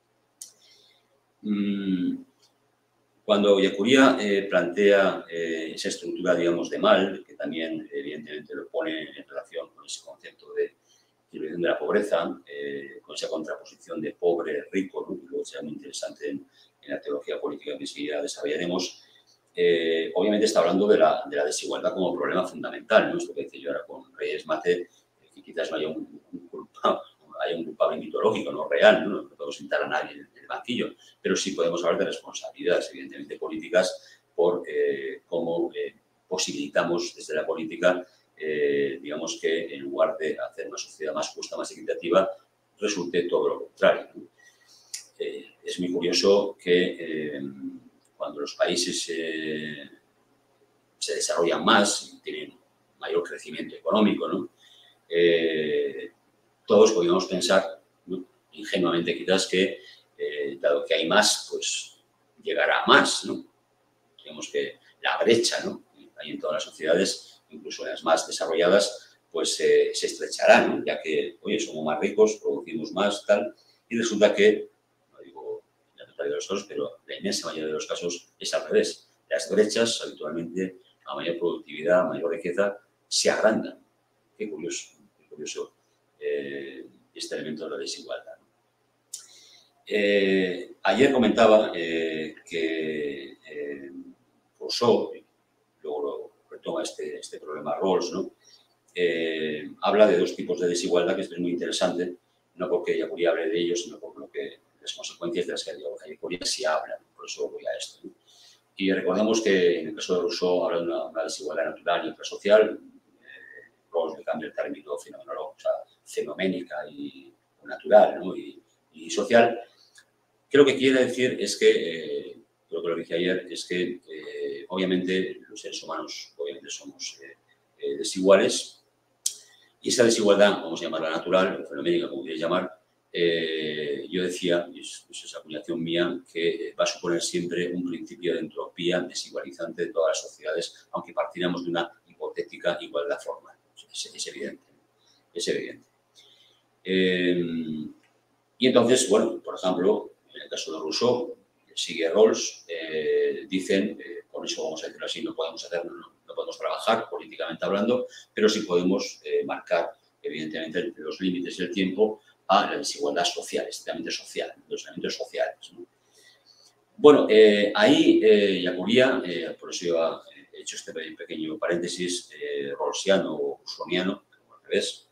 Mm, Cuando Ellacuría eh, plantea eh, esa estructura, digamos, de mal, que también, evidentemente, lo pone en relación con ese concepto de civilización de la pobreza, eh, con esa contraposición de pobre, rico, ¿no? Que luego será muy interesante en, en la teología política que enseguida desarrollaremos, eh, obviamente está hablando de la, de la desigualdad como problema fundamental, ¿no? Esto que decía yo ahora con Reyes Mate, que quizás no haya un, un culpable, hay un culpable mitológico, no real, ¿no? No podemos sentar a nadie en el banquillo, pero sí podemos hablar de responsabilidades, evidentemente políticas, por eh, cómo eh, posibilitamos desde la política, eh, digamos que en lugar de hacer una sociedad más justa, más equitativa, resulte todo lo contrario, ¿no? Eh, es muy curioso que eh, cuando los países eh, se desarrollan más, tienen mayor crecimiento económico, ¿no? Eh, todos podríamos pensar, ¿no? Ingenuamente quizás, que eh, dado que hay más, pues llegará a más, ¿no? Digamos que la brecha, ¿no? Hay en todas las sociedades, incluso en las más desarrolladas, pues eh, se estrechará, ¿no? Ya que, oye, somos más ricos, producimos más, tal, y resulta que, no digo en la totalidad de los casos, pero la inmensa mayoría de los casos es al revés. Las brechas, habitualmente, a mayor productividad, a mayor riqueza, se agrandan. Qué curioso, qué curioso. Eh, este elemento de la desigualdad. Eh, ayer comentaba eh, que eh, Rousseau, luego lo retoma este, este problema Rawls, ¿no? Eh, habla de dos tipos de desigualdad, que esto es muy interesante, no porque Ellacuría hable de ellos, sino por lo que las consecuencias de las que Ellacuría sí habla, por eso voy a esto, ¿no? Y recordemos que en el caso de Rousseau habla de una, una desigualdad natural y otra social. eh, Rawls le cambia el término fenomenológico, o sea, fenoménica y natural, ¿no? y, y social. Que lo que quiere decir es que, eh, creo que lo dije ayer, es que eh, obviamente los seres humanos obviamente somos eh, eh, desiguales, Y esa desigualdad, vamos a llamarla natural, o fenoménica, como queréis llamar, eh, yo decía, y eso es acuñación mía, que va a suponer siempre un principio de entropía desigualizante de todas las sociedades, aunque partiéramos de una hipotética igualdad formal. Es, es evidente. Es evidente. Eh, y entonces, bueno, por ejemplo, en el caso de Rousseau, sigue Rawls, eh, dicen, eh, con eso vamos a decirlo así, no podemos hacer, no, no podemos trabajar políticamente hablando, pero sí podemos eh, marcar, evidentemente, los límites del tiempo a la desigualdad social, estrictamente social, los elementos sociales, ¿no? Bueno, eh, ahí eh, Yacuría, eh, por eso yo he hecho este pequeño paréntesis, eh, rawlsiano o rousseauiano, como al revés,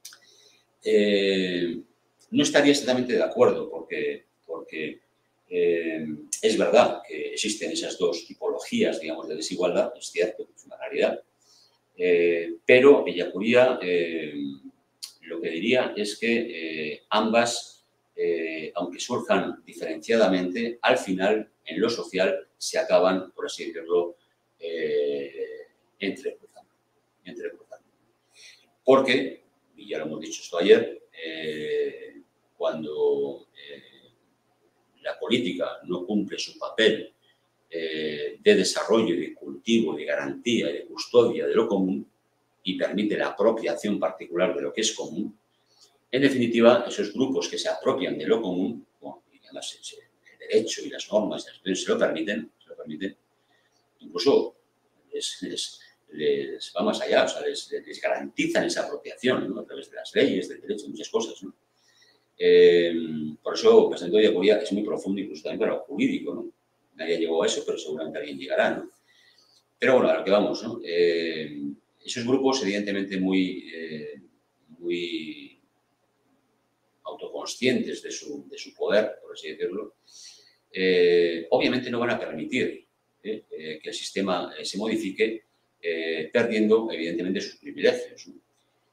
eh, no estaría exactamente de acuerdo, porque, porque eh, es verdad que existen esas dos tipologías, digamos, de desigualdad, es cierto, es una realidad, eh, pero Yacuría eh, lo que diría es que eh, ambas, eh, aunque surjan diferenciadamente, al final, en lo social, se acaban, por así decirlo, eh, entrecruzando, entrecruzando. Porque, y ya lo hemos dicho esto ayer, eh, cuando eh, la política no cumple su papel eh, de desarrollo, de cultivo, de garantía y de custodia de lo común y permite la apropiación particular de lo que es común, en definitiva, esos grupos que se apropian de lo común, bueno, y además el derecho y las normas se lo permiten, se lo permiten incluso les, les, les va más allá, o sea, les, les garantizan esa apropiación, ¿no? A través de las leyes, del derecho, muchas cosas, ¿no? Eh, por eso, el pensamiento de Yacuría es muy profundo, incluso también para lo jurídico, ¿no? Nadie llegó a eso, pero seguramente alguien llegará, ¿no? Pero bueno, a lo que vamos, ¿no? Eh, esos grupos, evidentemente, muy, eh, muy autoconscientes de su, de su poder, por así decirlo, eh, obviamente no van a permitir eh, eh, que el sistema eh, se modifique eh, perdiendo, evidentemente, sus privilegios, ¿no?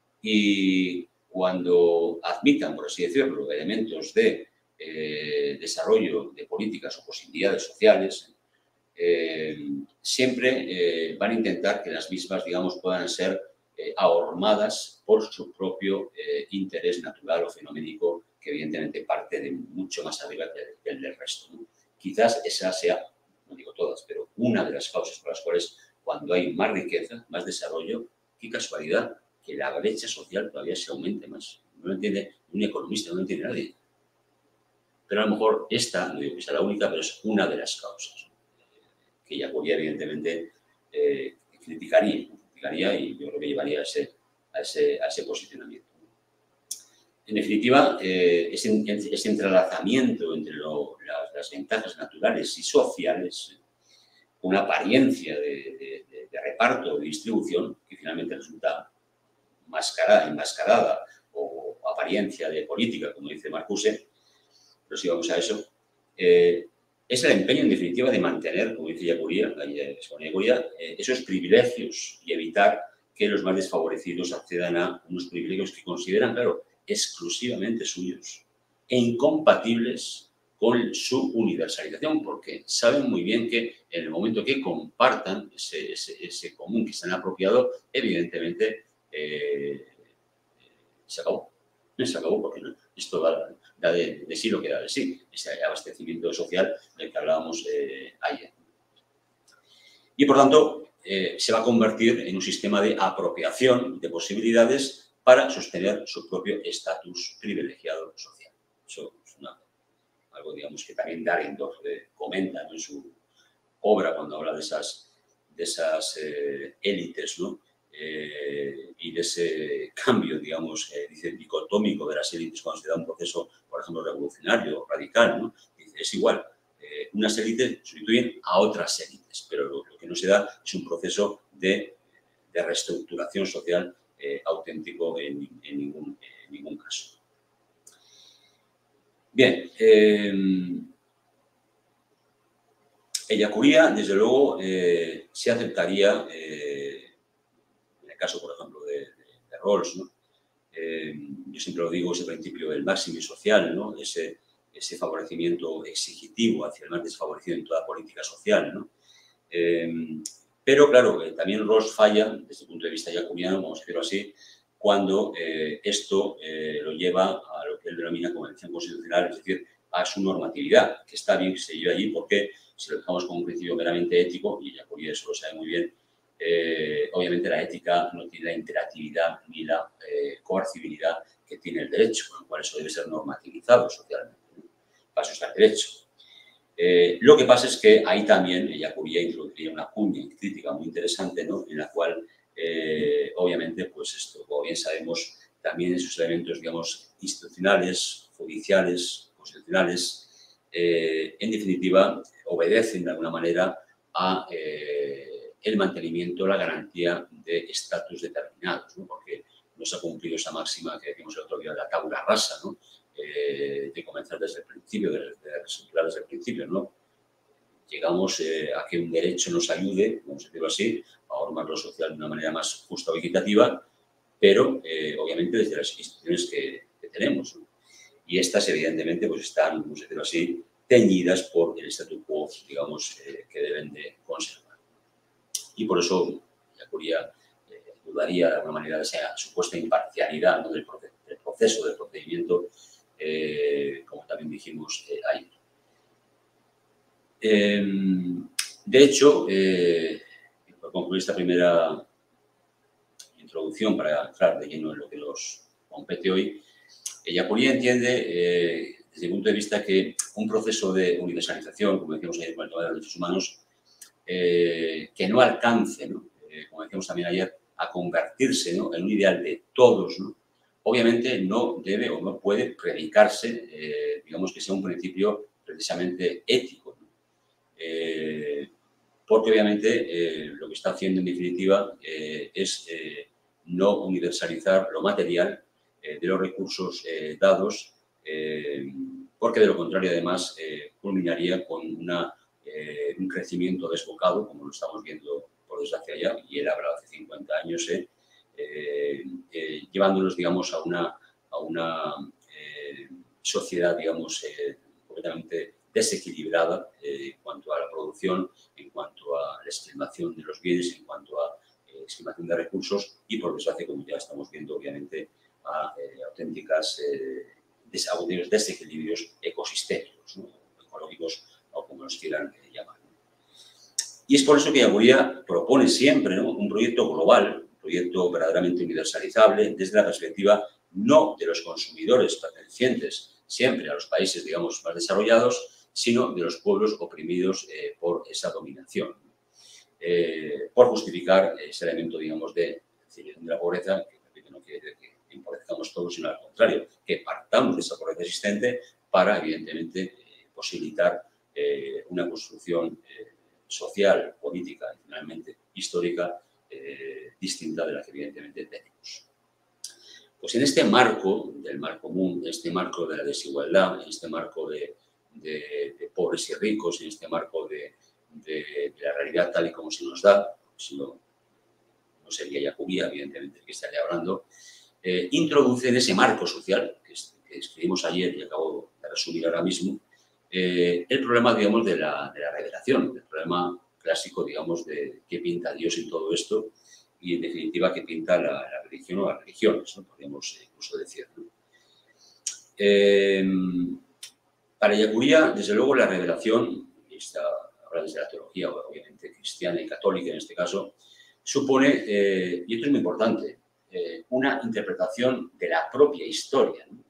Y cuando admitan, por así decirlo, elementos de eh, desarrollo de políticas o posibilidades sociales, eh, siempre eh, van a intentar que las mismas, digamos, puedan ser eh, ahormadas por su propio eh, interés natural o fenoménico, que evidentemente parte de mucho más arriba que el del resto, ¿no? Quizás esa sea, no digo todas, pero una de las causas por las cuales cuando hay más riqueza, más desarrollo, qué casualidad que la brecha social todavía se aumente más. No lo entiende un economista, no lo entiende nadie. Pero a lo mejor esta, no digo que sea la única, pero es una de las causas que Yacuría, evidentemente, eh, criticaría, criticaría y yo creo que llevaría a ese, a ese, a ese posicionamiento. En definitiva, eh, ese, ese entrelazamiento entre lo, las, las ventajas naturales y sociales, una apariencia de, de, de reparto, de distribución, que finalmente resulta mascarada, enmascarada o apariencia de política, como dice Marcuse, pero si vamos a eso, eh, es el empeño, en definitiva, de mantener, como dice Yacuría, Yacuría eh, esos privilegios y evitar que los más desfavorecidos accedan a unos privilegios que consideran, claro, exclusivamente suyos e incompatibles con su universalización, porque saben muy bien que en el momento que compartan ese, ese, ese común que se han apropiado, evidentemente eh, se acabó. Se acabó porque no, esto da, da de, de sí lo que da de sí, ese abastecimiento social del que hablábamos eh, ayer. Y por tanto, eh, se va a convertir en un sistema de apropiación de posibilidades para sostener su propio estatus privilegiado social. Eso es una, algo, digamos, que también Dahrendorf eh, comenta, ¿no?, en su obra cuando habla de esas, de esas eh, élites, ¿no? Eh, y de ese cambio, digamos, eh, dice, dicotómico de las élites cuando se da un proceso, por ejemplo, revolucionario, radical, ¿no? Dice, es igual, eh, unas élites sustituyen a otras élites, pero lo, lo que no se da es un proceso de, de reestructuración social eh, auténtico en, en, ningún, en ningún caso. Bien, eh, Yacuría, desde luego, eh, se aceptaría, eh, en el caso, por ejemplo, de, de, de Rawls, ¿no? Eh, yo siempre lo digo, ese principio del máximo social, ¿no? ese, ese favorecimiento exigitivo hacia el más desfavorecido en toda política social, ¿no? Eh, pero, claro, eh, también Rawls falla, desde el punto de vista yacuriano, vamos a decirlo así, cuando eh, esto eh, lo lleva a lo que él denomina convención constitucional, es decir, a su normatividad, que está bien que se lleve allí porque si lo dejamos como un principio meramente ético, y Ellacuría eso lo sabe muy bien, eh, obviamente la ética no tiene la interactividad ni la eh, coercibilidad que tiene el derecho, con lo cual eso debe ser normativizado socialmente. Para eso está el derecho. Eh, lo que pasa es que ahí también Ellacuría introduciría una cuña crítica muy interesante, ¿no?, en la cual, eh, obviamente, pues esto, como bien sabemos, también esos elementos, digamos, institucionales, judiciales, constitucionales, eh, en definitiva, obedecen de alguna manera a eh, el mantenimiento, la garantía de estatus determinados, ¿no?, porque no se ha cumplido esa máxima que decimos el otro día de la tabula rasa, ¿no?, Eh, de comenzar desde el principio, de, de reestructurar desde el principio, ¿no? Llegamos eh, a que un derecho nos ayude, vamos a decirlo así, a formar lo social de una manera más justa o equitativa, pero eh, obviamente desde las instituciones que, que tenemos, ¿no? Y estas, evidentemente, pues están, vamos a decirlo así, teñidas por el statu quo, digamos, eh, que deben de conservar. Y por eso Ellacuría eh, dudaría de alguna manera de esa supuesta imparcialidad, ¿no?, del, proceso, del proceso, del procedimiento, Eh, como también dijimos eh, ayer. Eh, de hecho, eh, para concluir esta primera introducción, para entrar de lleno en lo que nos compete hoy, Ellacuría entiende, eh, desde mi punto de vista, que un proceso de universalización, como decíamos ayer con el tema de los derechos humanos, eh, que no alcance, ¿no?, eh, como decíamos también ayer, a convertirse, ¿no?, en un ideal de todos, ¿no?, obviamente no debe o no puede predicarse, eh, digamos que sea un principio precisamente ético, ¿no? Eh, porque obviamente eh, lo que está haciendo en definitiva eh, es eh, no universalizar lo material eh, de los recursos eh, dados, eh, porque de lo contrario además eh, culminaría con una, eh, un crecimiento desbocado, como lo estamos viendo por desgracia ya, y él habla hace cincuenta años, eh, Eh, eh, llevándonos, digamos, a una, a una eh, sociedad, digamos, eh, completamente desequilibrada eh, en cuanto a la producción, en cuanto a la estimación de los bienes, en cuanto a eh, estimación de recursos y, por desgracia, como ya estamos viendo, obviamente, a eh, auténticas eh, des, auténticos desequilibrios ecosistémicos, ¿no?, ecológicos o como los quieran eh, llamar. Y es por eso que Ellacuría propone siempre, ¿no?, un proyecto global, proyecto verdaderamente universalizable desde la perspectiva no de los consumidores pertenecientes siempre a los países, digamos, más desarrollados, sino de los pueblos oprimidos eh, por esa dominación, eh, por justificar ese elemento, digamos, de, de la pobreza, que no quiere decir que empobrezcamos todos, sino al contrario, que partamos de esa pobreza existente para, evidentemente, eh, posibilitar eh, una construcción eh, social, política y, finalmente, histórica, Eh, distinta de la que evidentemente tenemos. Pues en este marco del mal común, en este marco de la desigualdad, en este marco de, de, de pobres y ricos, en este marco de, de, de la realidad tal y como se nos da, si no, no sería Ellacuría, evidentemente, el que estaría hablando, eh, introduce en ese marco social que, que escribimos ayer y acabo de resumir ahora mismo, eh, el problema, digamos, de la, de la revelación, el problema clásico, digamos, de qué pinta Dios en todo esto y, en definitiva, qué pinta la, la religión o las religiones, ¿no?, podríamos incluso decir, ¿no? Eh, para Ellacuría, desde luego, la revelación, y está ahora desde la teología, obviamente, cristiana y católica en este caso, supone, eh, y esto es muy importante, eh, una interpretación de la propia historia, ¿no?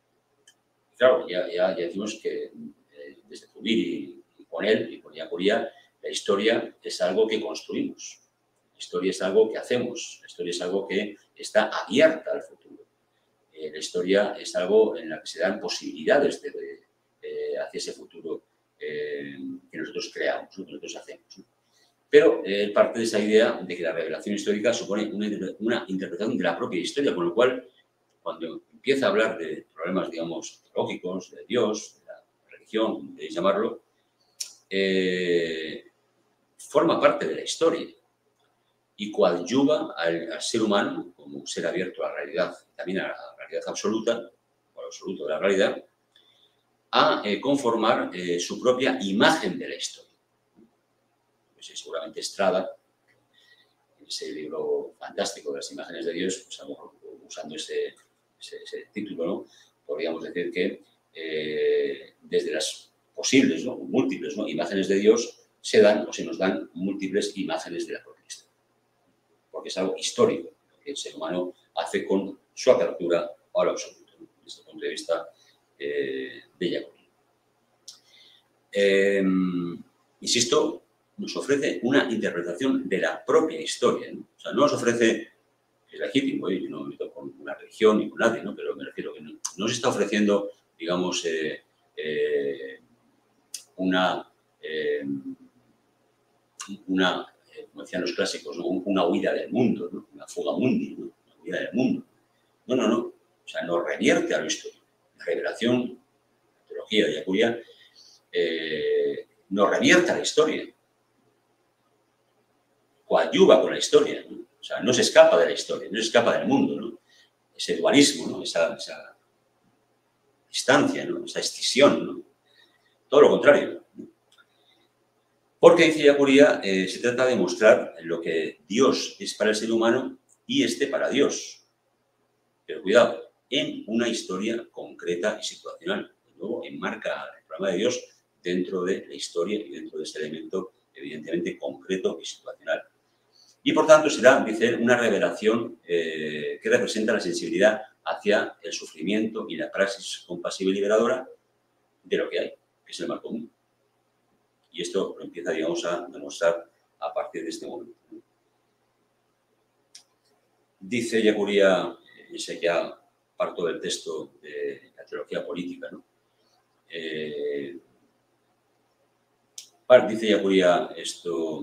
Claro, ya, ya, ya decimos que eh, desde Zubiri y, y con él y con Ellacuría, la historia es algo que construimos, la historia es algo que hacemos, la historia es algo que está abierta al futuro. Eh, la historia es algo en la que se dan posibilidades de, de, de, hacia ese futuro eh, que nosotros creamos, ¿no?, que nosotros hacemos, ¿no? Pero eh, parte de esa idea de que la revelación histórica supone una, una interpretación de la propia historia, con lo cual, cuando empieza a hablar de problemas, digamos, teológicos, de Dios, de la religión, como queréis llamarlo, eh, forma parte de la historia y coadyuva al, al ser humano como un ser abierto a la realidad, también a la realidad absoluta, o al absoluto de la realidad, a eh, conformar eh, su propia imagen de la historia. Pues, seguramente Estrada, en ese libro fantástico de las imágenes de Dios, pues a lo mejor usando ese, ese, ese título, ¿no? Podríamos decir que eh, desde las posibles, ¿no? múltiples ¿no? imágenes de Dios se dan o se nos dan múltiples imágenes de la propia historia. Porque es algo histórico que el ser humano hace con su apertura a lo absoluto, ¿no? Desde el punto de vista eh, de Ellacuría. Eh, insisto, nos ofrece una interpretación de la propia historia, ¿no? O sea, no nos ofrece, es legítimo, ¿eh? Yo no me meto con una religión ni con nadie, ¿no? Pero me refiero que no, no nos está ofreciendo, digamos, eh, eh, una, eh, una eh, como decían los clásicos, ¿no? una huida del mundo, ¿no? Una fuga mundi, ¿no? Una huida del mundo. No, no, no. O sea, nos revierte a lo histórico. La revelación, la teología de Ellacuría, eh, nos revierte a la historia. Coadyuva con la historia, ¿no? O sea, no se escapa de la historia, no se escapa del mundo, ¿no? Ese dualismo, ¿no? Esa, esa distancia, ¿no? Esa escisión, ¿no? Todo lo contrario, ¿no? Porque, dice Ellacuría, eh, se trata de mostrar lo que Dios es para el ser humano y este para Dios. Pero cuidado, en una historia concreta y situacional. De nuevo, enmarca el programa de Dios dentro de la historia y dentro de ese elemento evidentemente concreto y situacional. Y por tanto será, dice, una revelación eh, que representa la sensibilidad hacia el sufrimiento y la praxis compasiva y liberadora de lo que hay, que es el mal común. Y esto lo empieza, digamos, a demostrar a partir de este momento. Dice Ellacuría, y sé que ya parto del texto de la teología política, ¿no? Eh, dice Ellacuría esto: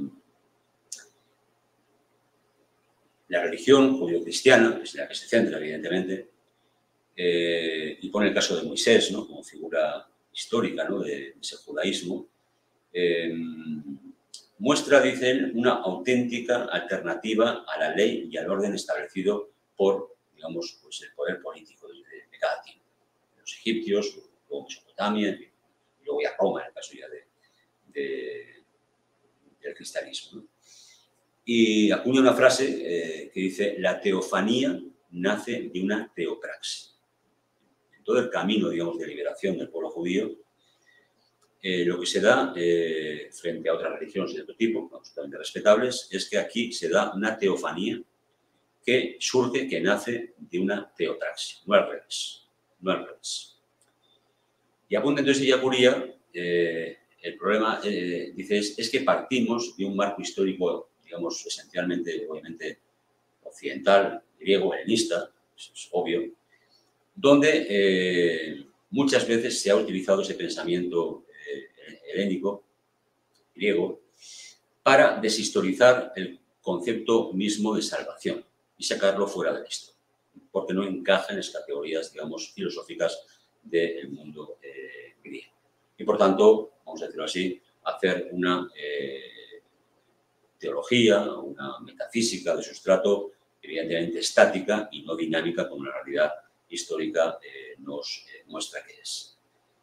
la religión judío-cristiana, que es la que se centra, evidentemente, eh, y pone el caso de Moisés, ¿no? Como figura histórica, ¿no? de, de ese judaísmo, eh, muestra, dicen, una auténtica alternativa a la ley y al orden establecido por, digamos, pues el poder político de, de cada tiempo. Los egipcios, luego Mesopotamia, y luego ya Roma, en el caso ya de, de, del cristianismo, ¿no? Y acuña una frase eh, que dice: la teofanía nace de una teopraxis. En todo el camino, digamos, de liberación del pueblo judío, eh, lo que se da eh, frente a otras religiones de otro tipo, absolutamente respetables, es que aquí se da una teofanía que surge, que nace de una teopraxis, no al revés, no al revés. Y apunta entonces Ellacuría, eh, el problema, eh, dice, es, es que partimos de un marco histórico, digamos, esencialmente, obviamente, occidental, griego, helenista, eso es obvio, donde eh, muchas veces se ha utilizado ese pensamiento eh, helénico, griego, para deshistorizar el concepto mismo de salvación y sacarlo fuera de la historia, porque no encaja en las categorías, digamos, filosóficas del mundo eh, griego. Y, por tanto, vamos a decirlo así, hacer una eh, teología, una metafísica de sustrato evidentemente estática y no dinámica, como la realidad histórica eh, nos eh, muestra que es.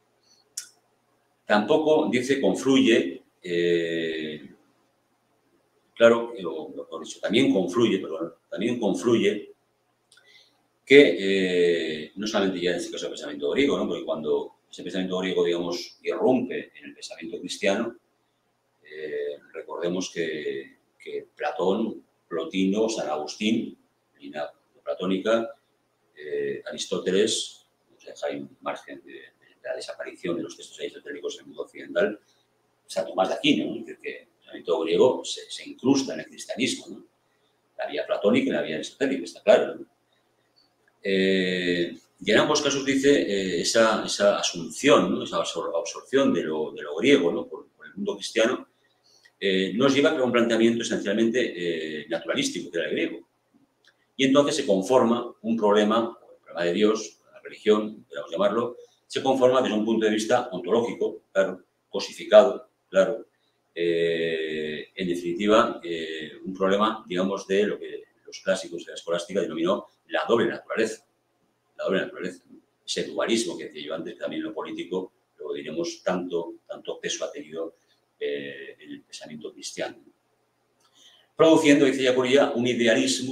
Tampoco, dice, confluye, eh, claro, o mejor dicho, también confluye, perdón, también confluye que eh, no solamente ya en este caso el pensamiento griego, ¿no? Porque cuando ese pensamiento griego, digamos, irrumpe en el pensamiento cristiano, eh, recordemos que, que Platón, Plotino, San Agustín, línea platónica, eh, Aristóteles, nos deja ahí un margen de, de la desaparición de los textos aristotélicos en el mundo occidental, San Tomás de Aquino, ¿no? Que, que el pensamiento griego se, se incrusta en el cristianismo, ¿no? La vía platónica y la vía aristotélica, está claro, ¿no? Eh, y en ambos casos dice eh, esa, esa asunción, ¿no? Esa absorción de lo, de lo griego, ¿no? por, por el mundo cristiano, eh, nos lleva a un planteamiento esencialmente eh, naturalístico, que era el griego. Y entonces se conforma un problema, el problema de Dios, la religión, queramos llamarlo, se conforma desde un punto de vista ontológico, claro, cosificado, claro. Eh, en definitiva, eh, un problema, digamos, de lo que los clásicos de la escolástica denominó la doble naturaleza. La doble naturaleza, ¿no? Ese dualismo que decía yo antes, que también lo político, luego diremos, tanto, tanto peso ha tenido eh, en el pensamiento cristiano. Produciendo, dice Ellacuría, un idealismo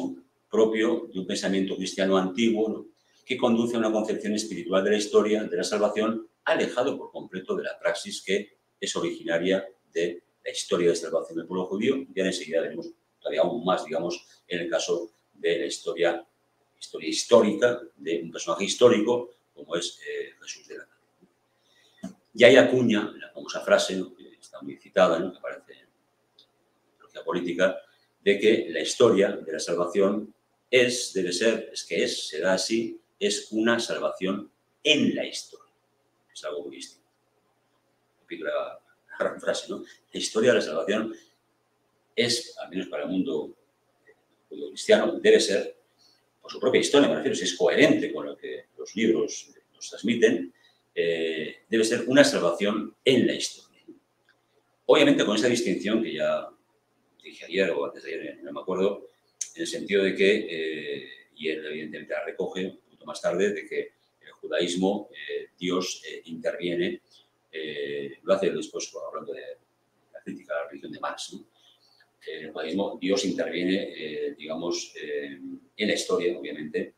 propio de un pensamiento cristiano antiguo, ¿no?, que conduce a una concepción espiritual de la historia, de la salvación, alejado por completo de la praxis que es originaria de la historia de salvación del pueblo judío. Y ahora enseguida veremos todavía aún más, digamos, en el caso de la historia, historia histórica de un personaje histórico como es eh, Jesús de Nazaret. Y ahí acuña la famosa frase, ¿no?, que está muy citada, ¿no?, que aparece en la teología política, de que la historia de la salvación es, debe ser, es que es, será así, es una salvación en la historia. Es algo muy distinto. Repito la gran frase, ¿no? La historia de la salvación es, al menos para el mundo judío-cristiano, debe ser, por su propia historia, me refiero, si es coherente con lo que los libros nos transmiten, eh, debe ser una salvación en la historia. Obviamente con esa distinción que ya dije ayer o antes de ayer, no me acuerdo, en el sentido de que, eh, y él evidentemente la recoge un poquito más tarde, de que el judaísmo, eh, Dios eh, interviene, eh, lo hace después hablando de la crítica a la religión de Marx, ¿no? En el judaísmo Dios interviene, eh, digamos, eh, en la historia, obviamente,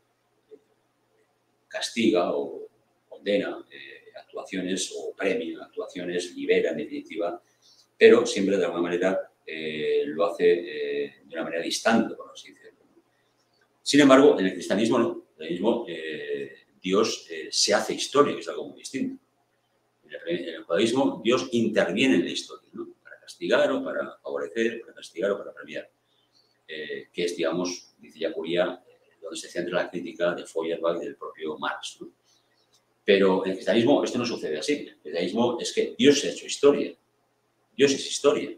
castiga o condena eh, actuaciones o premia actuaciones, libera en definitiva, pero siempre de alguna manera eh, lo hace eh, de una manera distante, por así decirlo. Sin embargo, en el cristianismo no. En el cristianismo eh, Dios eh, se hace historia, que es algo muy distinto. En el, en el judaísmo Dios interviene en la historia, ¿no?, para castigar o para favorecer, para castigar o para premiar. Eh, que es, digamos, dice Yacuría, eh, donde se centra la crítica de Feuerbach y del propio Marx, ¿no? Pero en el cristianismo esto no sucede así. En el cristianismo es que Dios se ha hecho historia. Dios es historia.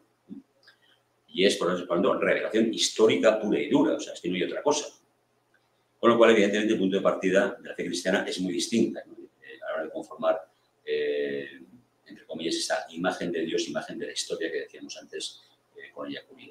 Y es, por lo tanto, revelación histórica pura y dura. O sea, es que no hay otra cosa. Con lo cual, evidentemente, el punto de partida de la fe cristiana es muy distinta, ¿no?, eh, a la hora de conformar, eh, entre comillas, esta imagen de Dios, imagen de la historia que decíamos antes eh, con Yacuría.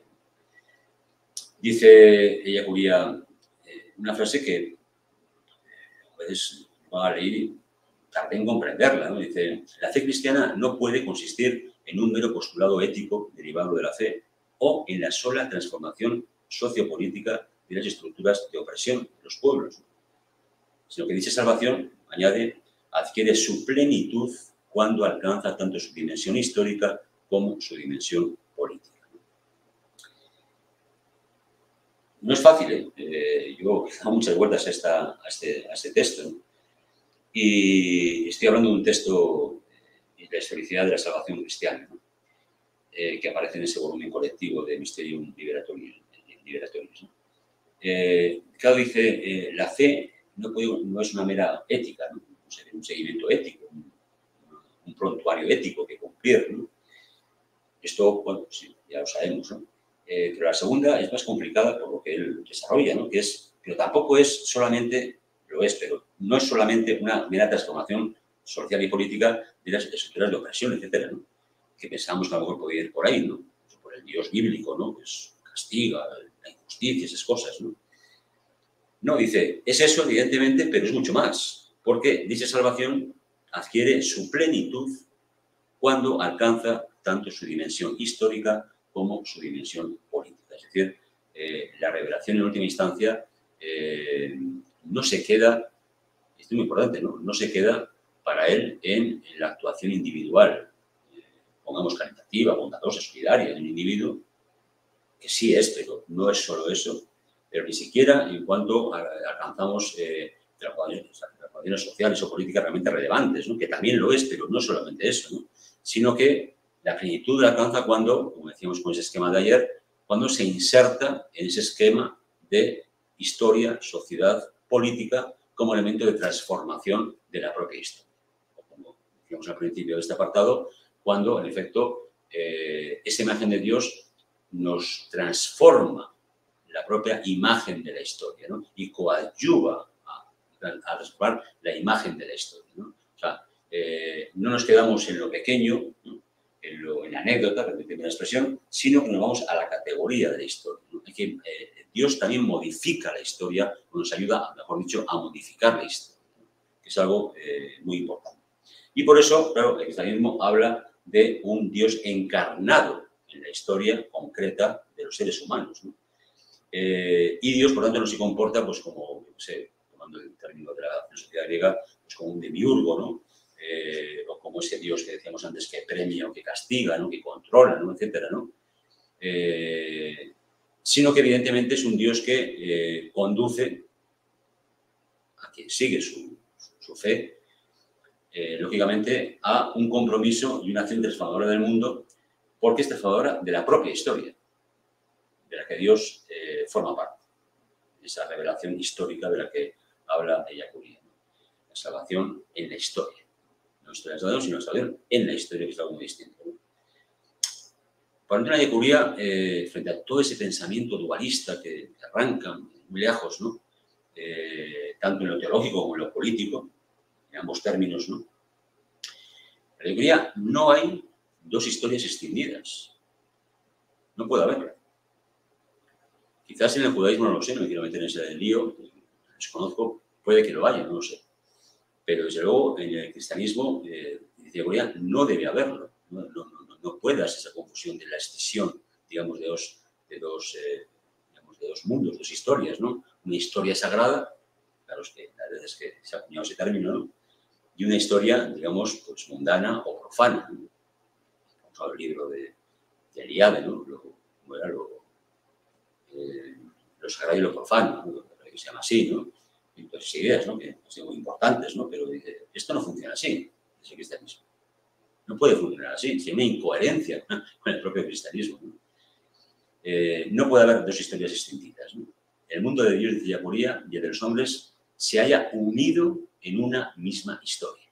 Dice Yacuría eh, una frase que eh, a veces va a leer y tardé en comprenderla, ¿no? Dice, la fe cristiana no puede consistir en un mero postulado ético derivado de la fe o en la sola transformación sociopolítica de las estructuras de opresión de los pueblos, sino que dicha salvación, añade, adquiere su plenitud cuando alcanza tanto su dimensión histórica como su dimensión política. No es fácil, ¿eh? Eh, yo he dado muchas vueltas a, esta, a, este, a este texto, ¿no? Y estoy hablando de un texto de la historicidad de la salvación cristiana, ¿no?, eh, que aparece en ese volumen colectivo de Mysterium Liberatorius, ¿no? Eh, claro, dice, eh, la fe no, puede, no es una mera ética, ¿no?, un seguimiento ético, un, un prontuario ético que cumplir, ¿no? Esto, bueno, sí, ya lo sabemos, ¿no? Eh, pero la segunda es más complicada por lo que él desarrolla, ¿no?, que es, pero tampoco es solamente, lo es, pero no es solamente una mera transformación social y política de las estructuras de opresión, etcétera, ¿no?, que pensamos que a lo mejor podría ir por ahí, ¿no?, por el Dios bíblico, ¿no?, pues castiga la injusticia, esas cosas, ¿no? No, dice, es eso evidentemente, pero es mucho más, porque dicha salvación adquiere su plenitud cuando alcanza tanto su dimensión histórica como su dimensión política. Es decir, eh, la revelación en última instancia eh, no se queda, esto es muy importante, ¿no?, no se queda para él en, en la actuación individual, eh, pongamos caritativa, bondadosa, solidaria de un individuo, que sí es, pero no es solo eso, pero ni siquiera en cuanto a, a, alcanzamos eh, transformaciones sociales o políticas realmente relevantes, ¿no?, que también lo es, pero no solamente eso, ¿no?, sino que la plenitud la alcanza cuando, como decíamos con ese esquema de ayer, cuando se inserta en ese esquema de historia, sociedad, política, como elemento de transformación de la propia historia. O como decíamos al principio de este apartado, cuando, en efecto, eh, esa imagen de Dios nos transforma la propia imagen de la historia, ¿no?, y coadyuva a, a transformar la imagen de la historia, ¿no? O sea, eh, no nos quedamos en lo pequeño, ¿no?, en, lo, en la anécdota, permíteme la expresión, sino que nos vamos a la categoría de la historia, ¿no? Es que eh, Dios también modifica la historia, o nos ayuda, mejor dicho, a modificar la historia, ¿no?, que es algo eh, muy importante. Y por eso, claro, el cristianismo habla de un Dios encarnado en la historia concreta de los seres humanos, ¿no? Eh, y Dios, por tanto, no se comporta, pues como, no sé, tomando el término de la filosofía griega, pues como un demiurgo, ¿no? Eh, o como ese Dios que decíamos antes que premia o que castiga, ¿no? Que controla, ¿no? Etcétera, ¿no? Eh, sino que evidentemente es un Dios que eh, conduce a quien sigue su, su, su fe, eh, lógicamente, a un compromiso y una acción transformadora del mundo, porque es transformadora de la propia historia, de la que Dios eh, forma parte. Esa revelación histórica de la que habla Ellacuría, ¿no? La salvación en la historia. No la historia de Dios, sino la salvación en la historia, que es algo muy distinto, ¿no? Por ejemplo, Ellacuría, eh, frente a todo ese pensamiento dualista que, que arranca muy lejos, ¿no? Eh, tanto en lo teológico como en lo político, en ambos términos, ¿no? En Ellacuría no hay dos historias extinguidas. No puede haberla. Quizás en el judaísmo, no lo sé, no me quiero meter en ese lío, desconozco, puede que lo haya, no lo sé. Pero desde luego en el cristianismo, eh, no debe haberlo. No, no, no, no puede darse esa confusión de la escisión, digamos, de dos, de dos, eh, digamos, de dos mundos, dos historias, ¿no? Una historia sagrada, claro, es que las veces que se ha acuñado ese término, ¿no? Y una historia, digamos, pues mundana o profana, ¿no? Vamos al libro de, de Eliade, ¿no? Lo, ¿cómo era? Lo, eh, lo sagrado y lo profano, ¿no? Que se llama así, ¿no? Y pues ideas, ¿no? Que son muy importantes, ¿no? Pero dice, esto no funciona así, ese cristianismo. No puede funcionar así, si hay una incoherencia con el propio cristianismo, ¿no? Eh, no puede haber dos historias distintas, ¿no? El mundo de Dios, dice Ellacuría, y el de los hombres se haya unido en una misma historia.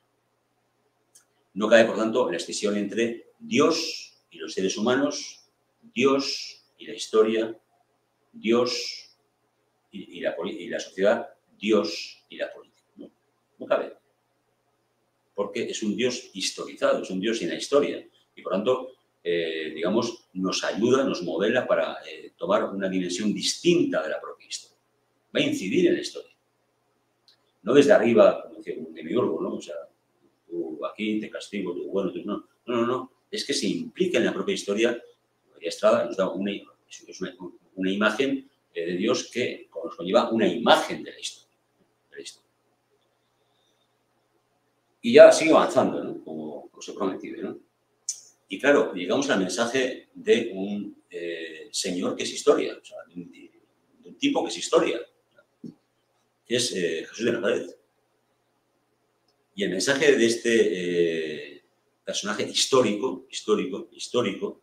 No cabe, por tanto, la escisión entre Dios y los seres humanos, Dios y la historia, Dios y, y, la, y la sociedad, Dios y la política. No, no cabe. Porque es un Dios historizado, es un Dios en la historia. Y por tanto, eh, digamos, nos ayuda, nos modela para eh, tomar una dimensión distinta de la propia historia. Va a incidir en la historia. No desde arriba, como decía un demiurgo, ¿no? O sea, tú aquí te castigo, tú bueno, tú no. No, no, no. Es que se implica en la propia historia. María Estrada nos da una, es una, una imagen de Dios que nos conlleva una imagen de la historia. De la historia. Y ya sigue avanzando, ¿no? Como os he prometido, ¿no? Y claro, llegamos al mensaje de un eh, señor que es historia, o sea, de un, de un tipo que es historia, que es eh, Jesús de Nazaret. Y el mensaje de este eh, personaje histórico, histórico, histórico,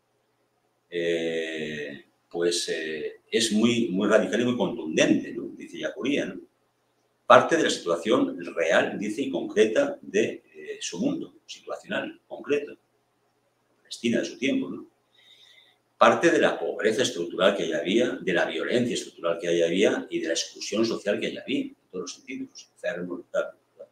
eh, pues eh, es muy, muy radical y muy contundente, ¿no? Dice Ellacuría, ¿no? Parte de la situación real, dice, y concreta de eh, su mundo, situacional, concreto, Palestina de su tiempo, ¿no? Parte de la pobreza estructural que allá había, de la violencia estructural que allá había y de la exclusión social que allá había, en todos los sentidos, los enfermos, tal, tal.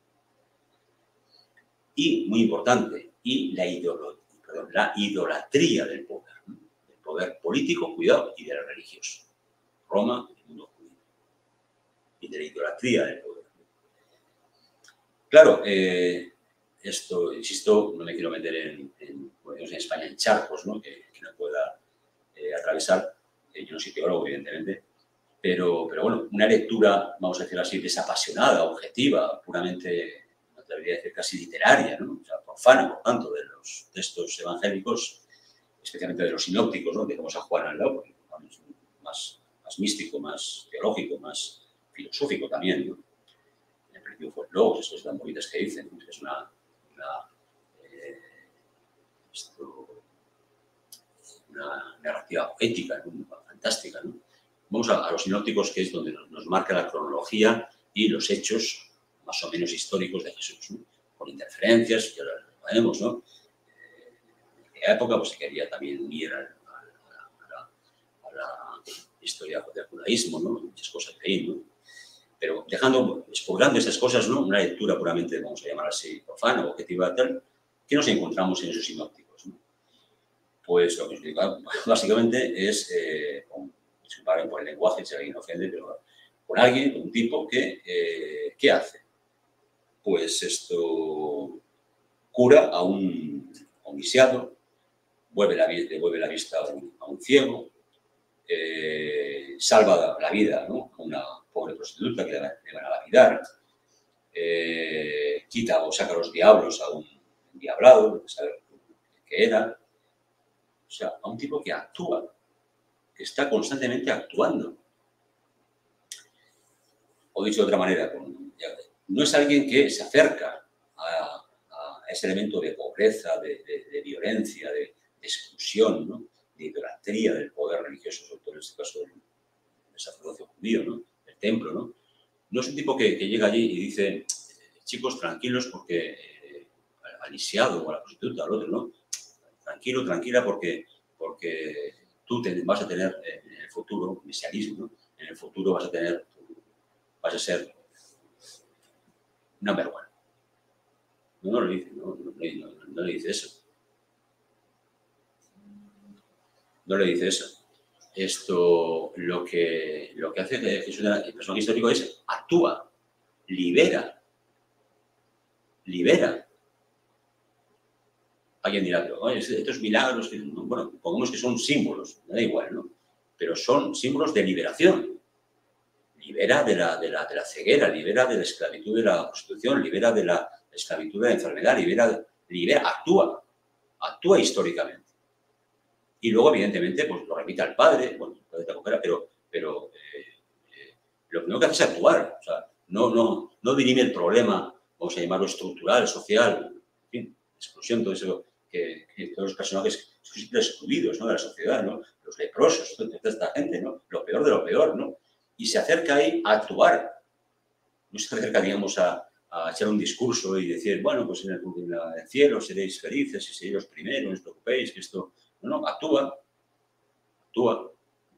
Y, muy importante, y la, idolo, perdón, la idolatría del poder, ¿no? Del poder político, cuidado, y del religioso. Roma, el mundo judío. Y de la idolatría del poder. Claro, eh, esto, insisto, no me quiero meter en, en, en España, en charcos, ¿no? Que, que no pueda eh, atravesar. Eh, yo no soy teólogo, evidentemente, pero, pero bueno, una lectura, vamos a decir así, desapasionada, objetiva, puramente, no te debería decir casi literaria, ¿no? O sea, profana, por tanto, de los textos evangélicos, especialmente de los sinópticos, ¿no? Dejamos a Juan al lado, porque Juan es más, más místico, más teológico, más filosófico también, ¿no? En principio fue luego, esas cosas tan bonitas que dicen, ¿no? Es una, una, eh, esto, una narrativa poética, ¿no? Fantástica, ¿no? Vamos a, a los sinópticos, que es donde nos, nos marca la cronología y los hechos más o menos históricos de Jesús, ¿no? Con interferencias, ya lo sabemos, ¿no? Eh, en aquella época pues, se quería también unir a, a, a, la, a la historia del judaísmo, ¿no? Muchas cosas de ahí, ¿no? Pero dejando, explorando esas cosas, ¿no? Una lectura puramente, vamos a llamar así, profana, objetiva, tal, ¿qué nos encontramos en esos sinópticos, ¿no? Pues lo que os digo, básicamente es, eh, con, disculpad por el lenguaje, si alguien ofende, pero con alguien, un tipo que, eh, ¿qué hace? Pues esto cura a un, a un lisiado, vuelve la, devuelve la vista a un, a un ciego, eh, salva la vida, ¿no?, a una pobre prostituta que le van a lapidar, eh, quita o saca los diablos a un diablado, no saber qué era. O sea, a un tipo que actúa, que está constantemente actuando. O dicho de otra manera, no es alguien que se acerca a, a ese elemento de pobreza, de, de, de violencia, de, de exclusión, ¿no?, de idolatría del poder religioso, sobre todo en este caso del, del sacerdocio judío, ¿no?, del templo, ¿no? No es un tipo que, que llega allí y dice, chicos, tranquilos porque eh, al lisiado o a la prostituta, al otro, ¿no? Tranquilo, tranquila, porque, porque tú te, vas a tener en el futuro, mesianismo, ¿no?, en el futuro vas a tener, vas a ser number one. No, no le dice, no, no, no, no le dice eso. No le dice eso. Esto, lo que, lo que hace Jesús, el personaje histórico, es actúa, libera, libera. Alguien dirá, pero oye, estos milagros, que, bueno, pongamos que son símbolos, me da igual, ¿no? Pero son símbolos de liberación. Libera de la, de, la, de la ceguera, libera de la esclavitud de la prostitución, libera de la esclavitud de la enfermedad, libera, libera, actúa, actúa históricamente. Y luego, evidentemente, pues lo repite al padre, bueno, el padre te acogerá, pero, pero eh, eh, lo primero que hace es actuar. O sea, no, no, no dirime el problema, vamos a llamarlo estructural, social, en fin, exclusión, todo eso, que, que todos los personajes son siempre excluidos, ¿no?, de la sociedad, ¿no?, los leprosos, toda esta gente, ¿no?, lo peor de lo peor, ¿no? Y se acerca ahí a actuar. No se acerca, digamos, a, a echar un discurso y decir, bueno, pues en el, en el cielo seréis felices y seréis los primeros, no os preocupéis, que esto... No, no, actúa, actúa.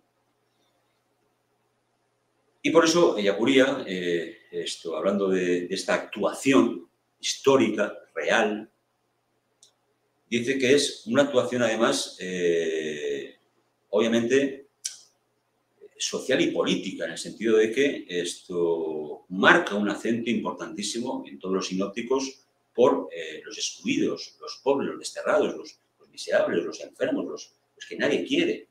Y por eso Ellacuría, eh, esto, hablando de, de esta actuación histórica, real, dice que es una actuación, además, eh, obviamente, social y política, en el sentido de que esto marca un acento importantísimo en todos los sinópticos por eh, los excluidos, los pobres, los desterrados, los, los miserables, los enfermos, los, los que nadie quiere.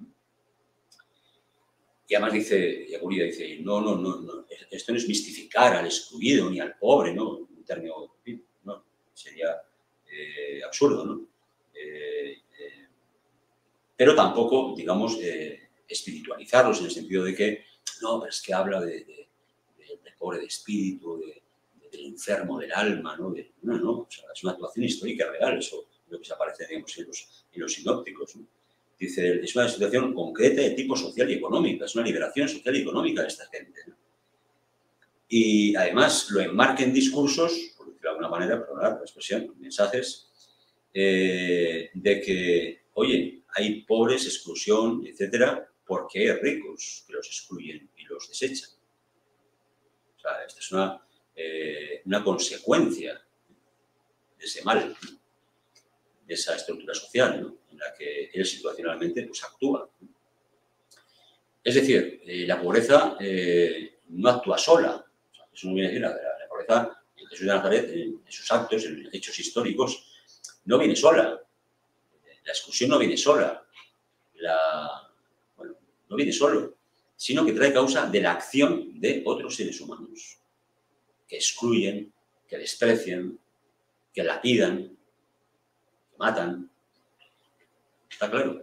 Y además dice, Ellacuría dice, no, no, no, no, esto no es mistificar al excluido ni al pobre, ¿no?, un término, no, sería eh, absurdo, ¿no? Eh, eh, pero tampoco, digamos, eh, espiritualizarlos en el sentido de que, no, pero es que habla de, de, de, de pobre de espíritu, de, de, del enfermo del alma, ¿no? De, no, no, o sea, es una actuación histórica real, eso es lo que se aparece, digamos, en los, en los sinópticos, ¿no? Dice, es una situación concreta de tipo social y económica, es una liberación social y económica de esta gente, ¿no? Y además lo enmarca en discursos, por decirlo de alguna manera, perdonad la expresión, mensajes, eh, de que, oye, hay pobres, exclusión, etcétera, porque hay ricos que los excluyen y los desechan. O sea, esta es una, eh, una consecuencia de ese mal, de esa estructura social, ¿no?, en la que él situacionalmente pues, actúa. Es decir, eh, la pobreza eh, no actúa sola. O sea, eso no viene a decir, la, la, la pobreza en Jesús de Nazaret, en, en sus actos, en hechos históricos, no viene sola. La exclusión no viene sola. La, bueno, no viene solo, sino que trae causa de la acción de otros seres humanos que excluyen, que desprecian, que lapidan, que matan. ¿Está claro?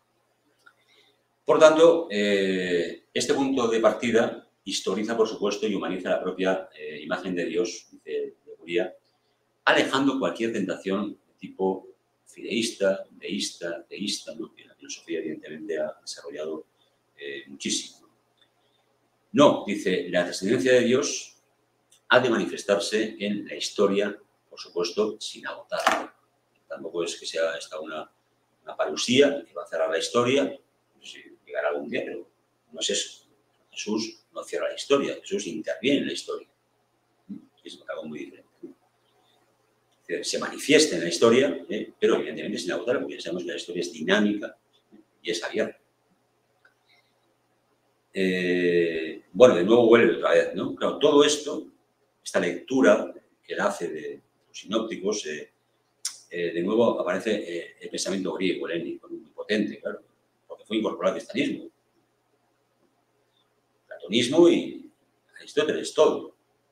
Por tanto, eh, este punto de partida historiza, por supuesto, y humaniza la propia eh, imagen de Dios, dice Ellacuría, alejando cualquier tentación de tipo fideísta, deísta, teísta, ¿no?, que la filosofía evidentemente ha desarrollado eh, muchísimo. No, dice, la trascendencia de Dios ha de manifestarse en la historia, por supuesto, sin agotar. Tampoco es que sea esta una, una parusía que va a cerrar la historia, no sé si llegará algún día, pero no es eso. Jesús no cierra la historia, Jesús interviene en la historia. Es algo muy diferente. Se manifiesta en la historia, ¿eh?, pero evidentemente sin agotar, porque ya sabemos que la historia es dinámica, ¿eh?, y es abierta. Eh, bueno, de nuevo vuelve otra vez, ¿no? Claro, todo esto, esta lectura que él hace de los sinópticos, eh, eh, de nuevo aparece eh, el pensamiento griego, helénico, muy potente, claro, porque fue incorporado al cristianismo. Platonismo y Aristóteles, todo.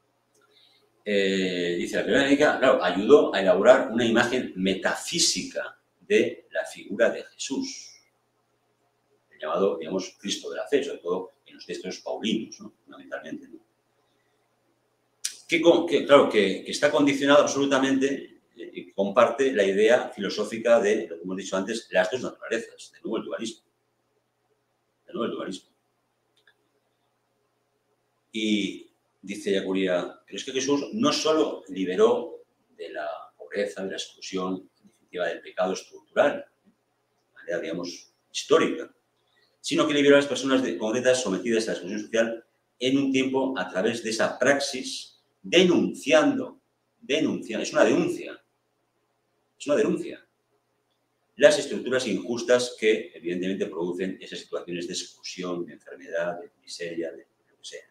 Eh, dice, la primera dialéctica, claro, ayudó a elaborar una imagen metafísica de la figura de Jesús, el llamado, digamos, Cristo de la fe, sobre todo en los textos paulinos, ¿no? Fundamentalmente, ¿no? Que, que, claro, que, que está condicionado absolutamente eh, y comparte la idea filosófica de, lo que hemos dicho antes, las dos naturalezas, de nuevo el dualismo. De nuevo el dualismo. Y dice Ellacuría, pero es que Jesús no solo liberó de la pobreza, de la exclusión, en definitiva del pecado estructural, de manera, digamos, histórica, sino que liberó a las personas de, concretas sometidas a la exclusión social en un tiempo a través de esa praxis, denunciando, denunciando, es una denuncia, es una denuncia, las estructuras injustas que evidentemente producen esas situaciones de exclusión, de enfermedad, de miseria, de lo que sea.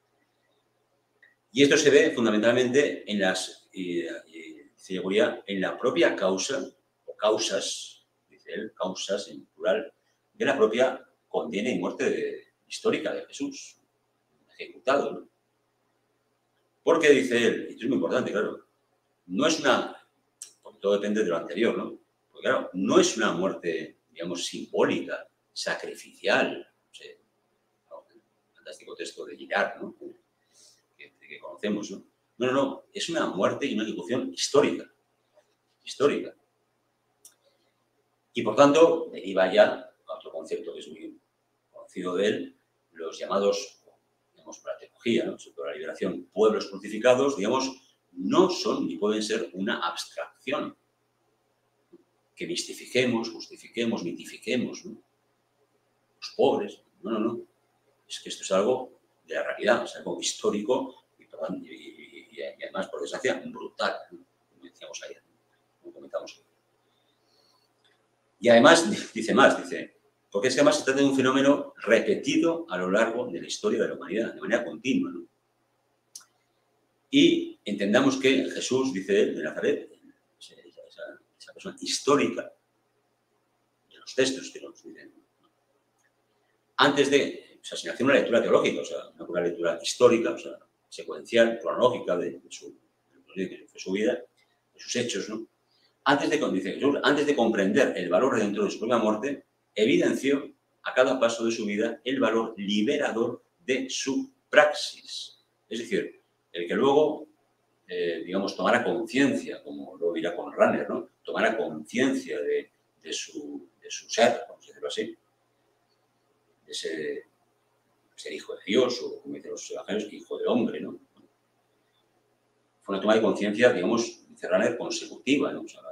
Y esto se ve fundamentalmente en las, eh, eh, en la propia causa, o causas, dice él, causas en plural, de la propia condena y muerte de, histórica de Jesús, ejecutado, ¿no? Porque dice él, y esto es muy importante, claro, no es una, porque todo depende de lo anterior, ¿no? Porque claro, no es una muerte, digamos, simbólica, sacrificial, o sea, el fantástico texto de Girard, ¿no? Que, que conocemos, ¿no? No, no, no, es una muerte y una ejecución histórica, histórica. Y por tanto, deriva ya a otro concepto que es muy conocido de él, los llamados, digamos, por la teología, ¿no? Sobre la liberación, pueblos crucificados, digamos, no son ni pueden ser una abstracción que mistifiquemos, justifiquemos, mitifiquemos, ¿no? Los pobres, no, no, no. Es que esto es algo de la realidad, es algo histórico y, y, y, y además, por desgracia, brutal, ¿no? Como decíamos ayer, ¿no? Como comentamos hoy. Y además, dice más, dice, porque es que además se trata de un fenómeno repetido a lo largo de la historia de la humanidad, de manera continua, ¿no? Y entendamos que Jesús, dice él, de Nazaret, esa, esa, esa persona histórica, de los textos que nos dicen, ¿no? Antes de, o sea, sin hacer una lectura teológica, o sea, una lectura histórica, o sea, secuencial, cronológica de, de, su, de su vida, de sus hechos, ¿no? Antes de, dice Jesús, antes de comprender el valor redentor de su propia muerte, evidenció a cada paso de su vida el valor liberador de su praxis. Es decir, el que luego, eh, digamos, tomara conciencia, como luego dirá con Runner, ¿no? Tomara conciencia de, de, su, de su ser, vamos a decirlo así, de ese, ser hijo de Dios, o como dicen los evangelios, hijo del hombre, ¿no? Fue una toma de conciencia, digamos, dice Runner, consecutiva, ¿no? O sea,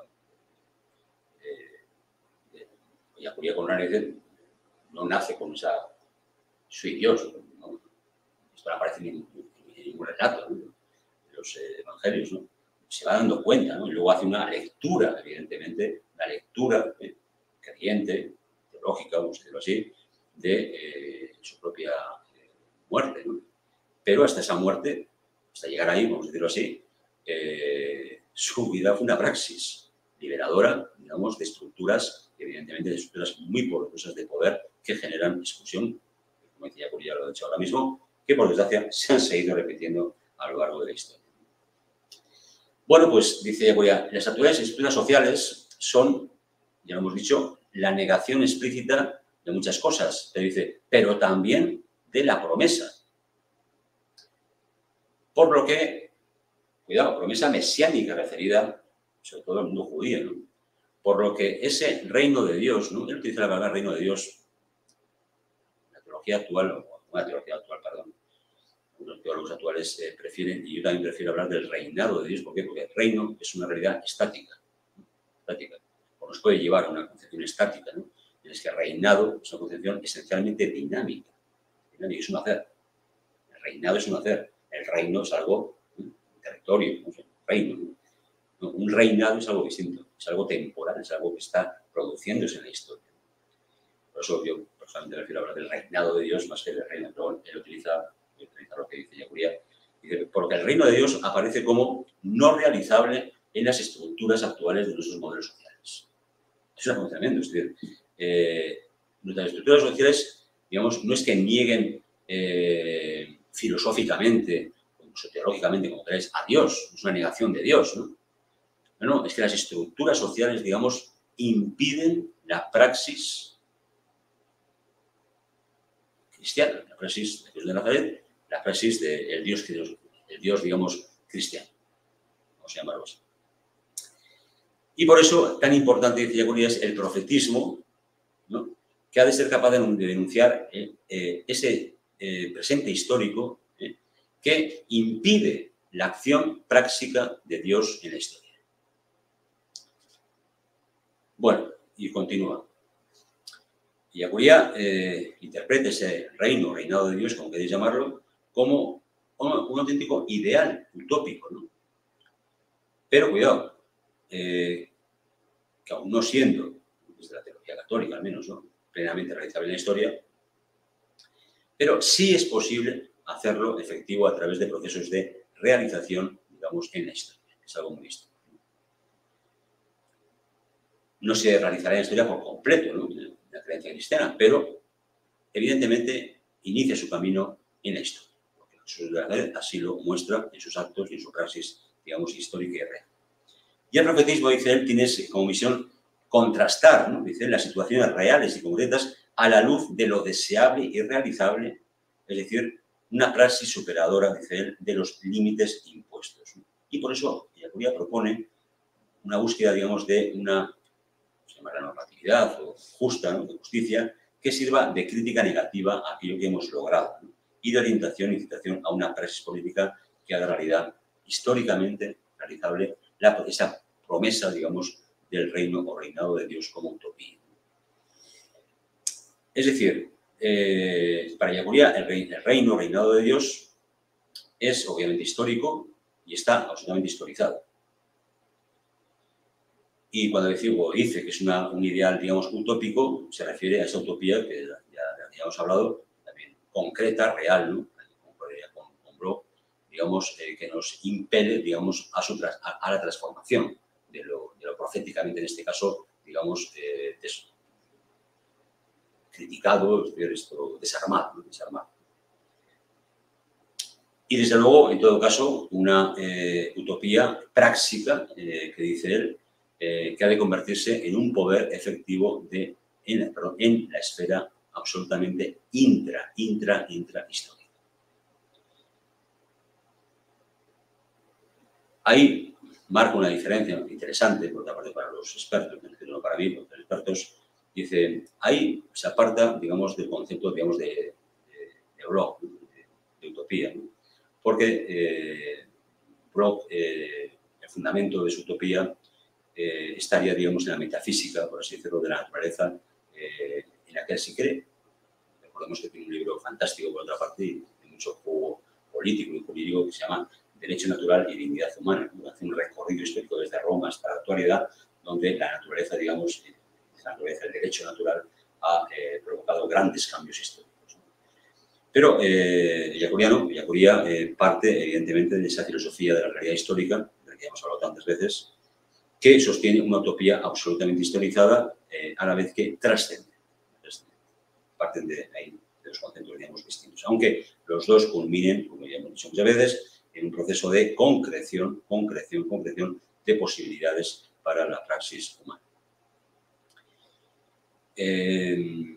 y Ellacuría con Runner no nace con esa soy Dios, ¿no? Esto no aparece en ningún relato, ¿no? De los eh, evangelios, ¿no? Se va dando cuenta, ¿no? Y luego hace una lectura, evidentemente, una lectura eh, creyente, teológica, vamos a decirlo así, de eh, su propia eh, muerte, ¿no? Pero hasta esa muerte, hasta llegar ahí, vamos a decirlo así, eh, su vida fue una praxis liberadora, digamos, de estructuras, evidentemente de estructuras muy poderosas de poder que generan exclusión, como decía Ellacuría, lo he dicho ahora mismo, que por desgracia se han seguido repitiendo a lo largo de la historia. Bueno, pues dice Ellacuría, las actuales estructuras sociales son, ya lo hemos dicho, la negación explícita de muchas cosas, pero dice, pero también de la promesa. Por lo que, cuidado, promesa mesiánica referida sobre todo al mundo judío, ¿no? Por lo que ese reino de Dios, ¿no? Él utiliza la palabra reino de Dios, la teología actual, o una teología actual, perdón, los teólogos actuales eh, prefieren, y yo también prefiero hablar del reinado de Dios. ¿Por qué? Porque el reino es una realidad estática, ¿no? Estática. O nos puede llevar a una concepción estática, ¿no? En es que el reinado es una concepción esencialmente dinámica. Dinámica es un hacer. El reinado es un hacer. El reino es algo, ¿no? Un territorio, ¿no? Un reino, ¿no? No, un reinado es algo distinto, es algo temporal, es algo que está produciéndose en la historia. Por eso yo personalmente prefiero hablar del reinado de Dios más que del reino. Pero él utiliza, él utiliza lo que dice Ellacuría, dice, porque el reino de Dios aparece como no realizable en las estructuras actuales de nuestros modelos sociales. Eso es algo tremendo. Es decir, eh, nuestras estructuras sociales, digamos, no es que nieguen eh, filosóficamente, o soteriológicamente, como queráis, a Dios, es una negación de Dios, ¿no? No, no, es que las estructuras sociales, digamos, impiden la praxis cristiana, la praxis de Jesús de Nazaret, la praxis del Dios, el Dios, digamos, cristiano, vamos a llamarlo así. Y por eso, tan importante, decía Iacuría, es el profetismo, ¿no?, que ha de ser capaz de denunciar eh, eh, ese eh, presente histórico eh, que impide la acción práctica de Dios en la historia. Bueno, y continúa. Iacuría eh, interpreta ese reino, reinado de Dios, como queréis llamarlo, como un, un auténtico ideal utópico, ¿no? Pero cuidado, eh, que aún no siendo, desde la teología católica al menos, ¿no?, plenamente realizable en la historia, pero sí es posible hacerlo efectivo a través de procesos de realización, digamos, en la historia. Es algo muy distinto. No se realizará en la historia por completo, ¿no?, la creencia cristiana, pero evidentemente inicia su camino en la historia, porque Jesús de Nazaret así lo muestra en sus actos y en su praxis, digamos, histórica y real. Y el profetismo, dice él, tiene como misión contrastar, ¿no?, dice, las situaciones reales y concretas a la luz de lo deseable y realizable, es decir, una praxis superadora, dice él, de los límites impuestos. Y por eso Iacuría propone una búsqueda, digamos, de una, se llama la normatividad o justa, ¿no?, de justicia, que sirva de crítica negativa a aquello que hemos logrado, ¿no?, y de orientación y incitación a una praxis política que haga realidad históricamente realizable la, esa promesa, digamos, del reino o reinado de Dios como utopía. Es decir, eh, para Iacuría el, rey, el reino o reinado de Dios es obviamente histórico y está absolutamente historizado. Y cuando decimos, dice que es una, un ideal, digamos, utópico, se refiere a esa utopía que ya, ya, ya hemos hablado, también concreta, real, ¿no?, con, con Bloch, digamos, eh, que nos impele, digamos, a, su, a, a la transformación de lo, de lo proféticamente, en este caso, digamos, eh, des, criticado, es decir, esto, desarmado, ¿no?, desarmado. Y, desde luego, en todo caso, una eh, utopía práctica, eh, que dice él, eh, que ha de convertirse en un poder efectivo de, en, perdón, en la esfera absolutamente intra, intra, intra histórica. Ahí marca una diferencia interesante, por otra parte, para los expertos, no para mí, porque los expertos, dice, ahí se aparta, digamos, del concepto, digamos, de, de, de Bloch, de, de utopía, ¿no?, porque eh, Bloch, eh, el fundamento de su utopía eh, estaría, digamos, en la metafísica, por así decirlo, de la naturaleza eh, en la que él sí cree. Recordemos que tiene un libro fantástico, por otra parte, y de mucho juego político y jurídico, que se llama Derecho Natural y Dignidad Humana, ¿no?, hace un recorrido histórico desde Roma hasta la actualidad, donde la naturaleza, digamos, la naturaleza, el derecho natural, ha eh, provocado grandes cambios históricos. Pero eh, Iacuría eh, parte, evidentemente, de esa filosofía de la realidad histórica, de la que hemos hablado tantas veces, que sostiene una utopía absolutamente historizada, eh, a la vez que trascende. Parten de ahí, de los conceptos, digamos, distintos. Aunque los dos culminen, como ya hemos dicho muchas veces, en un proceso de concreción, concreción, concreción de posibilidades para la praxis humana. Eh,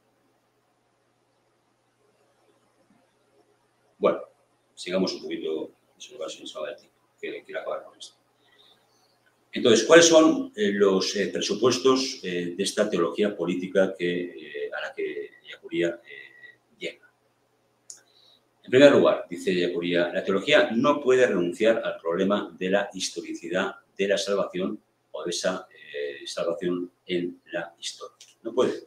Bueno, sigamos un poquito, que quiero acabar con esto. Entonces, ¿cuáles son eh, los eh, presupuestos eh, de esta teología política que, eh, a la que Iacuría eh, llega? En primer lugar, dice Iacuría, la teología no puede renunciar al problema de la historicidad de la salvación o de esa eh, salvación en la historia. No puede.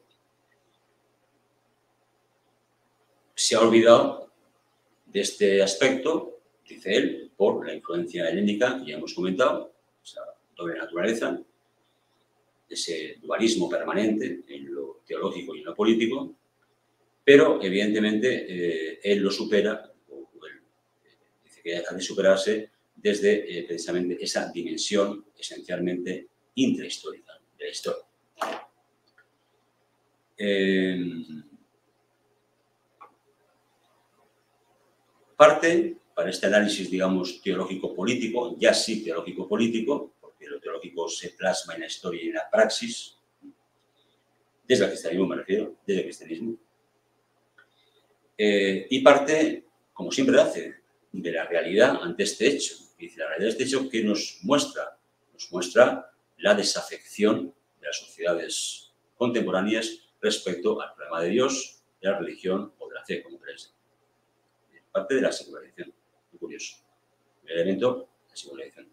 Se ha olvidado de este aspecto, dice él, por la influencia helénica que ya hemos comentado, esa doble naturaleza, ese dualismo permanente en lo teológico y en lo político, pero evidentemente eh, él lo supera, o él dice que ha de superarse desde eh, precisamente esa dimensión esencialmente intrahistórica de la historia. Eh, parte, para este análisis, digamos, teológico-político, ya sí teológico-político, porque lo teológico se plasma en la historia y en la praxis, desde el cristianismo me refiero, desde el cristianismo, eh, y parte, como siempre hace, de la realidad ante este hecho. Dice, la realidad de este hecho, ¿qué nos muestra? Nos muestra la desafección de las sociedades contemporáneas respecto al problema de Dios, de la religión o de la fe, como crees. Parte de la secularización. Muy curioso. El elemento, la secularización.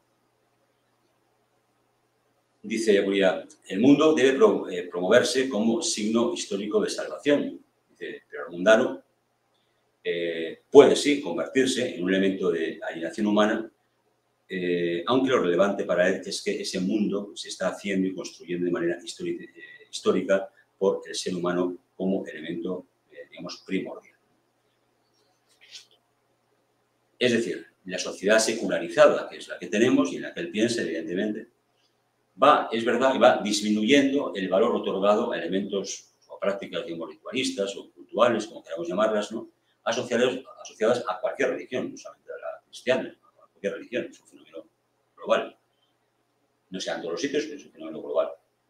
Dice Yacuría, el mundo debe pro, eh, promoverse como signo histórico de salvación. Dice, pero el mundano eh, puede, sí, convertirse en un elemento de alienación humana, eh, aunque lo relevante para él es que ese mundo se está haciendo y construyendo de manera histórica, eh, histórica por el ser humano como elemento, eh, digamos, primordial. Es decir, la sociedad secularizada, que es la que tenemos y en la que él piensa, evidentemente, va, es verdad, que va disminuyendo el valor otorgado a elementos o prácticas, digamos, ritualistas o culturales, como queramos llamarlas, ¿no? asociadas, asociadas a cualquier religión, no solamente a la cristiana, a cualquier religión, es un fenómeno global. No sea en todos los sitios, pero es un fenómeno global.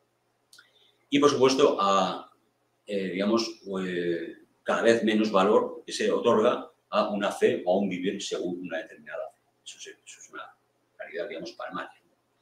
Y, por supuesto, a, eh, digamos, eh, cada vez menos valor que se otorga a una fe o a un vivir según una determinada fe. Eso es, eso es una realidad, digamos, palmaria.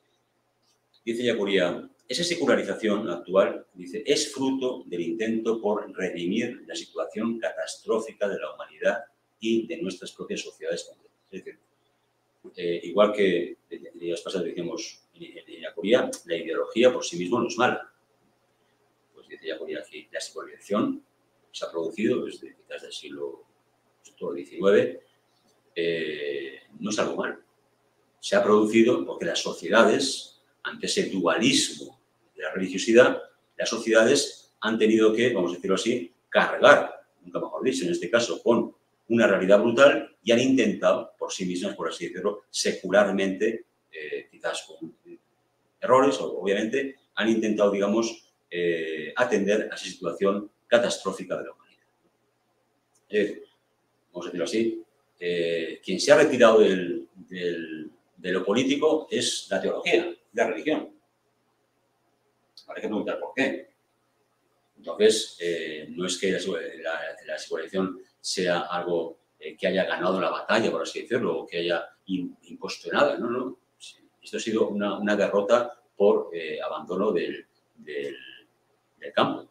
Dice Yacuría, esa secularización actual, dice, es fruto del intento por redimir la situación catastrófica de la humanidad y de nuestras propias sociedades concretas. Es decir, eh, igual que en días pasados decíamos en Yacuría, la ideología por sí misma no es mala. Pues dice Yacuría aquí, la secularización se ha producido desde quizás del siglo diecinueve, eh, no es algo malo. Se ha producido porque las sociedades, ante ese dualismo de la religiosidad, las sociedades han tenido que, vamos a decirlo así, cargar, nunca mejor dicho, en este caso, con una realidad brutal y han intentado, por sí mismas, por así decirlo, secularmente, eh, quizás con errores, obviamente, han intentado, digamos, eh, atender a esa situación catastrófica de la humanidad. Es decir, vamos a decirlo así, eh, quien se ha retirado del, del, de lo político es la teología, la religión. Habrá que preguntar por qué. Entonces, eh, no es que la, la, la secularización sea algo eh, que haya ganado la batalla, por así decirlo, o que haya impuesto nada, no, no. Esto ha sido una, una derrota por eh, abandono del, del, del campo,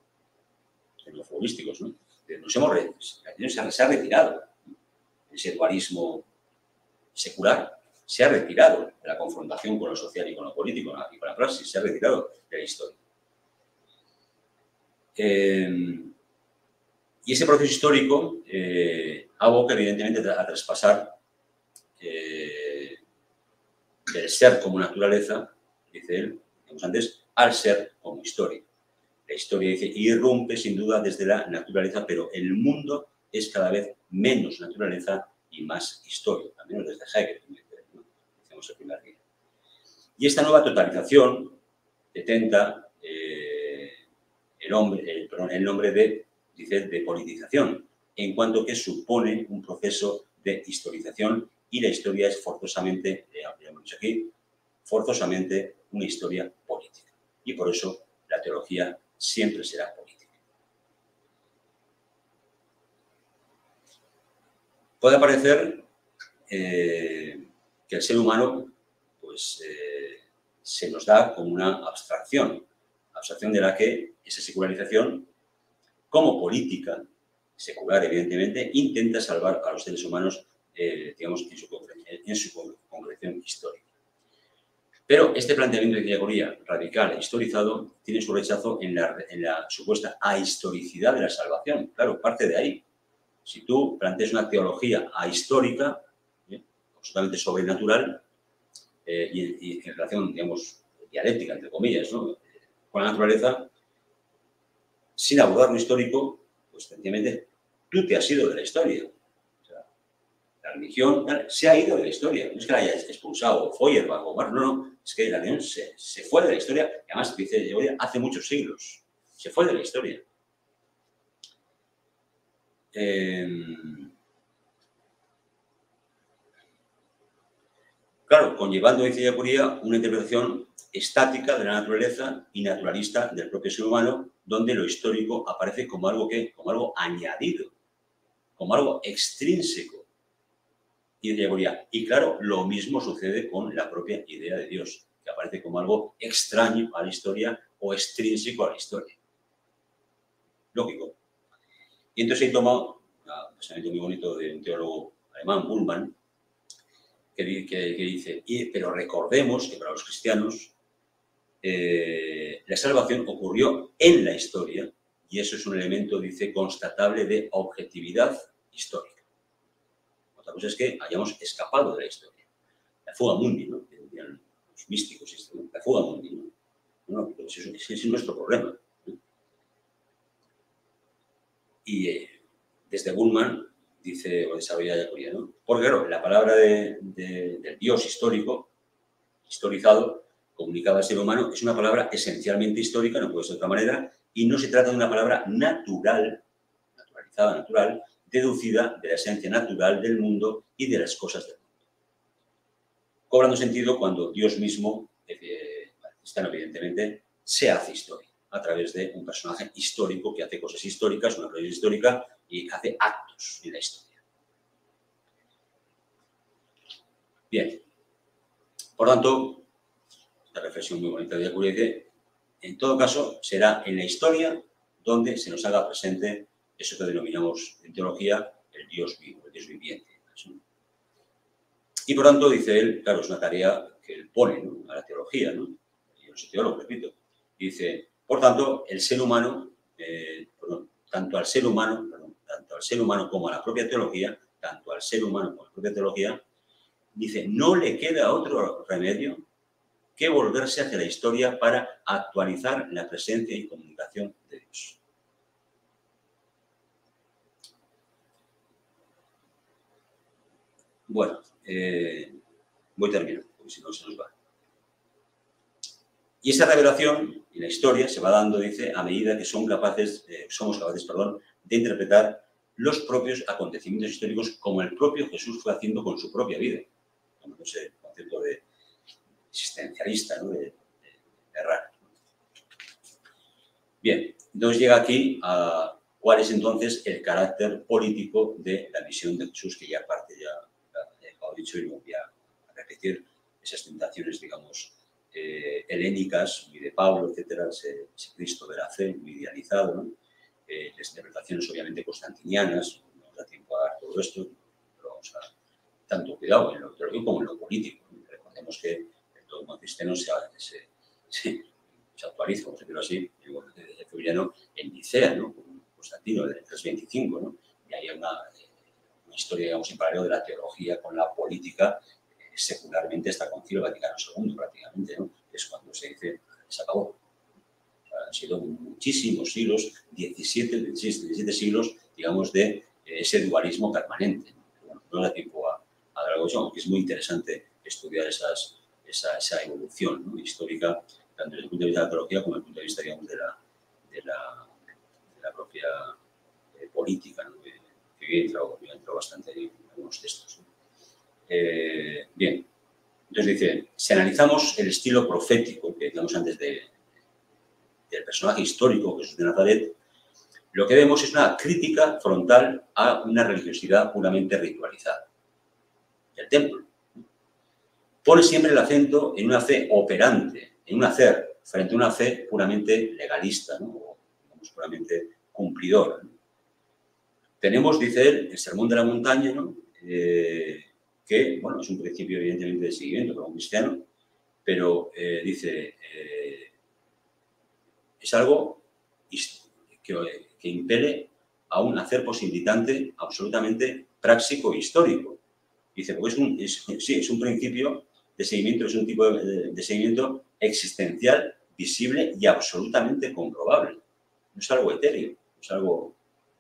de los futbolísticos, ¿no? Nos hemos, se, se ha retirado. El secularismo secular se ha retirado de la confrontación con lo social y con lo político y con la praxis, se ha retirado de la historia. Eh, y ese proceso histórico eh, aboca, evidentemente, a traspasar eh, del ser como naturaleza, dice él, digamos antes, al ser como historia. La historia, dice, irrumpe sin duda desde la naturaleza, pero el mundo es cada vez menos naturaleza y más historia, al menos desde Hegel, ¿no? Decíamos el primer día. Y esta nueva totalización detenta eh, el, hombre, el, perdón, el nombre de, dice, de politización, en cuanto que supone un proceso de historización y la historia es forzosamente, eh, hemos dicho aquí, forzosamente una historia política. Y por eso la teología siempre será política. Puede parecer eh, que el ser humano pues, eh, se nos da como una abstracción, abstracción de la que esa secularización, como política secular, evidentemente, intenta salvar a los seres humanos, eh, digamos, en su, en su concreción histórica. Pero este planteamiento de Yacuría, radical e historizado, tiene su rechazo en la, en la supuesta ahistoricidad de la salvación. Claro, parte de ahí. Si tú planteas una teología ahistórica, ¿eh? absolutamente sobrenatural, eh, y, y en relación, digamos, dialéctica, entre comillas, ¿no? con la naturaleza, sin abordar lo histórico, pues sencillamente tú te has ido de la historia. O sea, la religión se ha ido de la historia. No es que la haya expulsado Feuerbach o Marx, no, no. Es que la religión se, se fue de la historia, y además, dice Yacuría, hace muchos siglos. Se fue de la historia. Eh, claro, conllevando, dice Ellacuría, una interpretación estática de la naturaleza y naturalista del propio ser humano, donde lo histórico aparece como algo, ¿qué? Como algo añadido, como algo extrínseco. Y dice Ellacuría, y claro, lo mismo sucede con la propia idea de Dios, que aparece como algo extraño a la historia o extrínseco a la historia. Lógico. Y entonces ahí toma un pensamiento muy bonito de un teólogo alemán, Bullmann, que, que, que dice, y, pero recordemos que para los cristianos eh, la salvación ocurrió en la historia y eso es un elemento, dice, constatable de objetividad histórica. Otra cosa es que hayamos escapado de la historia. La fuga mundi, ¿no? Que decían los místicos, esto, ¿no? La fuga mundi, ¿no? No, no, pues eso, ese es nuestro problema, ¿no? Y eh, desde Bullmann dice, o desarrolla Ellacuría, ¿no? Porque claro, la palabra de, de, del Dios histórico, historizado, comunicado al ser humano, es una palabra esencialmente histórica, no puede ser de otra manera, y no se trata de una palabra natural, naturalizada, natural, deducida de la esencia natural del mundo y de las cosas del mundo. Cobrando sentido cuando Dios mismo, eh, cristiano evidentemente, se hace historia a través de un personaje histórico que hace cosas históricas, una proyección histórica y hace actos en la historia. Bien. Por tanto, esta reflexión muy bonita de Ellacuría dice, en todo caso, será en la historia donde se nos haga presente eso que denominamos en teología el Dios vivo, el Dios viviente. Y por tanto, dice él, claro, es una tarea que él pone, ¿no?, a la teología, ¿no? Yo no soy teólogo, repito. Y dice, por tanto, el ser humano, eh, perdón, tanto al ser humano, perdón, tanto al ser humano como a la propia teología, tanto al ser humano como a la propia teología, dice, no le queda otro remedio que volverse hacia la historia para actualizar la presencia y comunicación de Dios. Bueno, eh, voy terminando, porque si no se nos va. Y esa revelación y la historia se va dando, dice, a medida que son capaces, eh, somos capaces, perdón, de interpretar los propios acontecimientos históricos como el propio Jesús fue haciendo con su propia vida. Como ese concepto de existencialista, ¿no?, de, de, de errar. Bien, entonces llega aquí a cuál es entonces el carácter político de la misión de Jesús, que ya parte, ya he dejado dicho y no voy a repetir esas tentaciones, digamos, eh, helénicas, muy de Pablo, etcétera, ese, ese Cristo de la fe, muy idealizado, ¿no? Eh, las interpretaciones obviamente constantinianas, no nos da tiempo a dar todo esto, pero vamos a tanto cuidado en lo teológico como en lo político, ¿no? Recordemos que el dogma cristiano se, se, se se actualiza, por decirlo así, en Nicea, ¿no?, con Constantino, del trescientos veinticinco, ¿no? Y hay una, una historia, digamos, en paralelo de la teología con la política, eh, secularmente hasta el Concilio Vaticano segundo, prácticamente, ¿no? Es cuando se dice, se acabó. O sea, han sido muchísimos siglos, diecisiete, diecisiete siglos, digamos, de eh, ese dualismo permanente. Bueno, no da tiempo a, a dar algo de eso, aunque es muy interesante estudiar esas, esa, esa evolución, ¿no?, histórica, tanto desde el punto de vista de la teología como desde el punto de vista, digamos, de la, de la, de la propia eh, política, ¿no?, que, que he entrado, he entrado bastante en algunos textos, ¿no? Eh, bien, entonces dice, si analizamos el estilo profético que decíamos antes de, del personaje histórico Jesús de Nazaret, lo que vemos es una crítica frontal a una religiosidad puramente ritualizada del templo. Pone siempre el acento en una fe operante, en un hacer, frente a una fe puramente legalista, ¿no?, o digamos, puramente cumplidora, ¿no? Tenemos, dice él, el Sermón de la Montaña, ¿no?, eh, que, bueno, es un principio evidentemente de seguimiento para un cristiano, pero eh, dice, eh, es algo que, que impele a un hacer posibilitante absolutamente práctico e histórico. Dice, porque es un, es, sí, es un principio de seguimiento, es un tipo de, de seguimiento existencial, visible y absolutamente comprobable. No es algo etéreo, no es algo...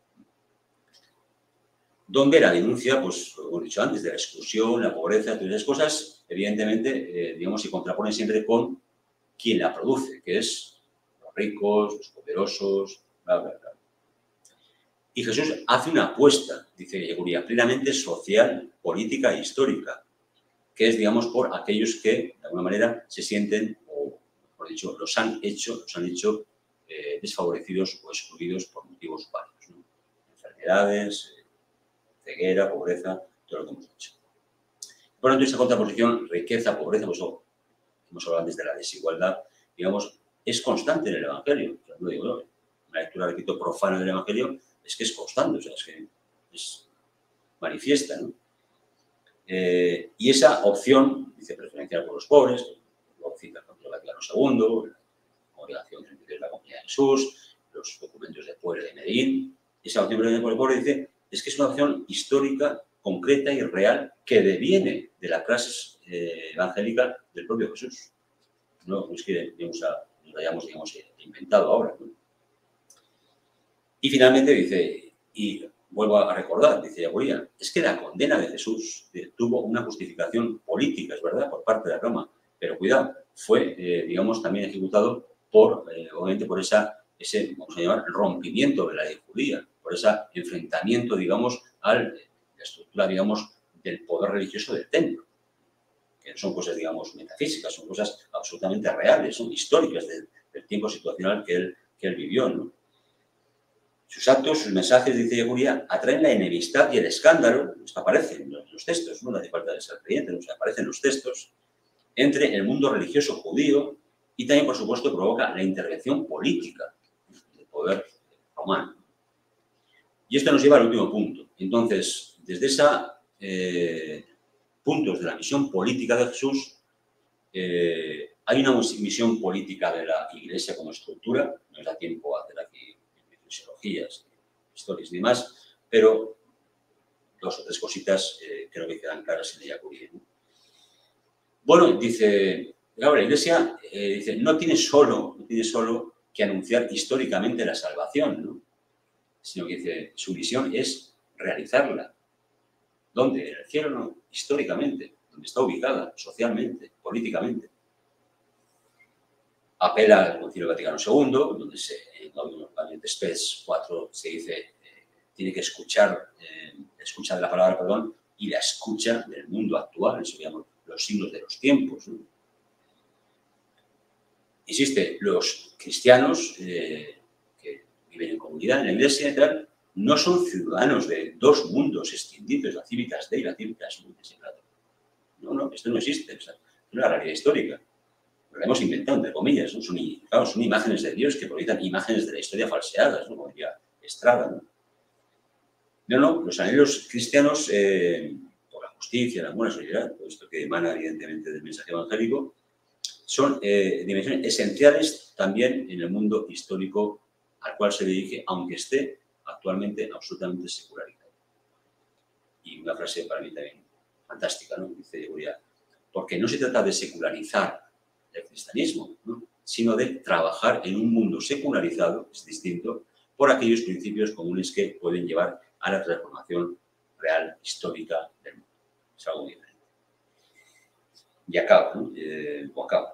Donde la denuncia, pues, como he dicho antes, de la exclusión, la pobreza, todas esas cosas, evidentemente, eh, digamos, se contraponen siempre con quien la produce, que es los ricos, los poderosos, bla, bla, bla. Y Jesús hace una apuesta, dice Ellacuría, plenamente social, política e histórica, que es, digamos, por aquellos que, de alguna manera, se sienten, o mejor dicho, los han hecho, los han hecho eh, desfavorecidos o excluidos por motivos varios, ¿no? Enfermedades, eh, ceguera, pobreza, todo lo que hemos dicho. Por lo tanto, esa contraposición, riqueza, pobreza, pues oh, hemos hablado antes de la desigualdad, digamos, es constante en el Evangelio. O sea, no digo, no, una lectura, repito, profana del Evangelio es que es constante, o sea, es que es manifiesta, ¿no? Eh, y esa opción, dice, preferencial por los pobres, lo cita el Vaticano segundo, la Congregación de la Comunidad de Jesús, los documentos de Puebla de Medellín, esa opción preferencial por los pobres, dice, es que es una opción histórica, concreta y real que deviene de la clase eh, evangélica del propio Jesús. No es que digamos, nos hayamos, digamos, inventado ahora, ¿no? Y finalmente dice, y vuelvo a recordar, dice Ellacuría, es que la condena de Jesús eh, tuvo una justificación política, es verdad, por parte de Roma, pero cuidado, fue, eh, digamos, también ejecutado por, eh, obviamente, por esa, ese, vamos a llamar, rompimiento de la ley judía, por ese enfrentamiento, digamos, a la estructura, digamos, del poder religioso del templo, que no son cosas, digamos, metafísicas, son cosas absolutamente reales, son históricas del, del tiempo situacional que él, que él vivió, ¿no? Sus actos, sus mensajes, dice Ellacuría, atraen la enemistad y el escándalo, nos aparecen en los textos, no hace falta de ser creyente, nos aparecen los textos, entre el mundo religioso judío y también, por supuesto, provoca la intervención política del poder romano. Y esto nos lleva al último punto. Entonces, desde esos eh, puntos de la misión política de Jesús, eh, hay una misión política de la Iglesia como estructura, no nos da tiempo a hacer aquí fisiologías, historias y demás, pero dos o tres cositas eh, creo que quedan claras en Ellacuría, ¿no? Bueno, dice, claro, la Iglesia eh, dice, no tiene, solo, no tiene solo que anunciar históricamente la salvación, ¿no? Sino que dice, su misión es realizarla. ¿Dónde? En el cielo, no, históricamente, donde está ubicada, socialmente, políticamente. Apela al Concilio Vaticano segundo, donde se, en el Spes cuatro se dice, eh, tiene que escuchar, eh, escucha de la palabra, perdón, y la escucha del mundo actual, eso llama los signos de los tiempos, ¿no? Insiste, los cristianos eh, que viven en comunidad, en la iglesia y tal, no son ciudadanos de dos mundos extintos, la Civitas Dei y la Civitas Lux. No, no, esto no existe, es una realidad histórica. Lo hemos inventado, entre comillas, ¿no? Son, claro, son imágenes de Dios que proyectan imágenes de la historia falseadas, ¿no? Como diría Estrada, ¿no? No, no, los anhelos cristianos, eh, por la justicia, la buena solidaridad, todo esto que emana evidentemente del mensaje evangélico, son eh, dimensiones esenciales también en el mundo histórico al cual se dirige, aunque esté actualmente absolutamente secularizado. Y una frase para mí también fantástica, ¿no? Dice Ellacuría, porque no se trata de secularizar el cristianismo, ¿no? Sino de trabajar en un mundo secularizado, es distinto, por aquellos principios comunes que pueden llevar a la transformación real, histórica del mundo. Es algo diferente. Y acabo, ¿no? Eh, o acabo.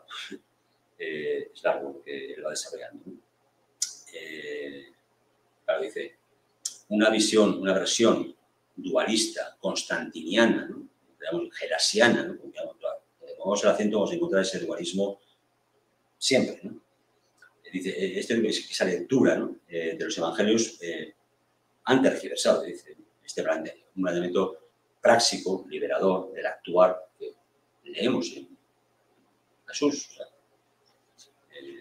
Eh, es largo lo que él va desarrollando, ¿no? Eh, claro, dice, una visión, una versión dualista, constantiniana, ¿no? Digamos, gelasiana, ¿no? Vamos al acento, vamos a encontrar ese dualismo siempre, ¿no? Dice, este, esa lectura, ¿no? eh, de los evangelios eh, han tergiversado, dice, este planteamiento, un planteamiento práctico, liberador, del actuar que leemos en Jesús. O sea, eh,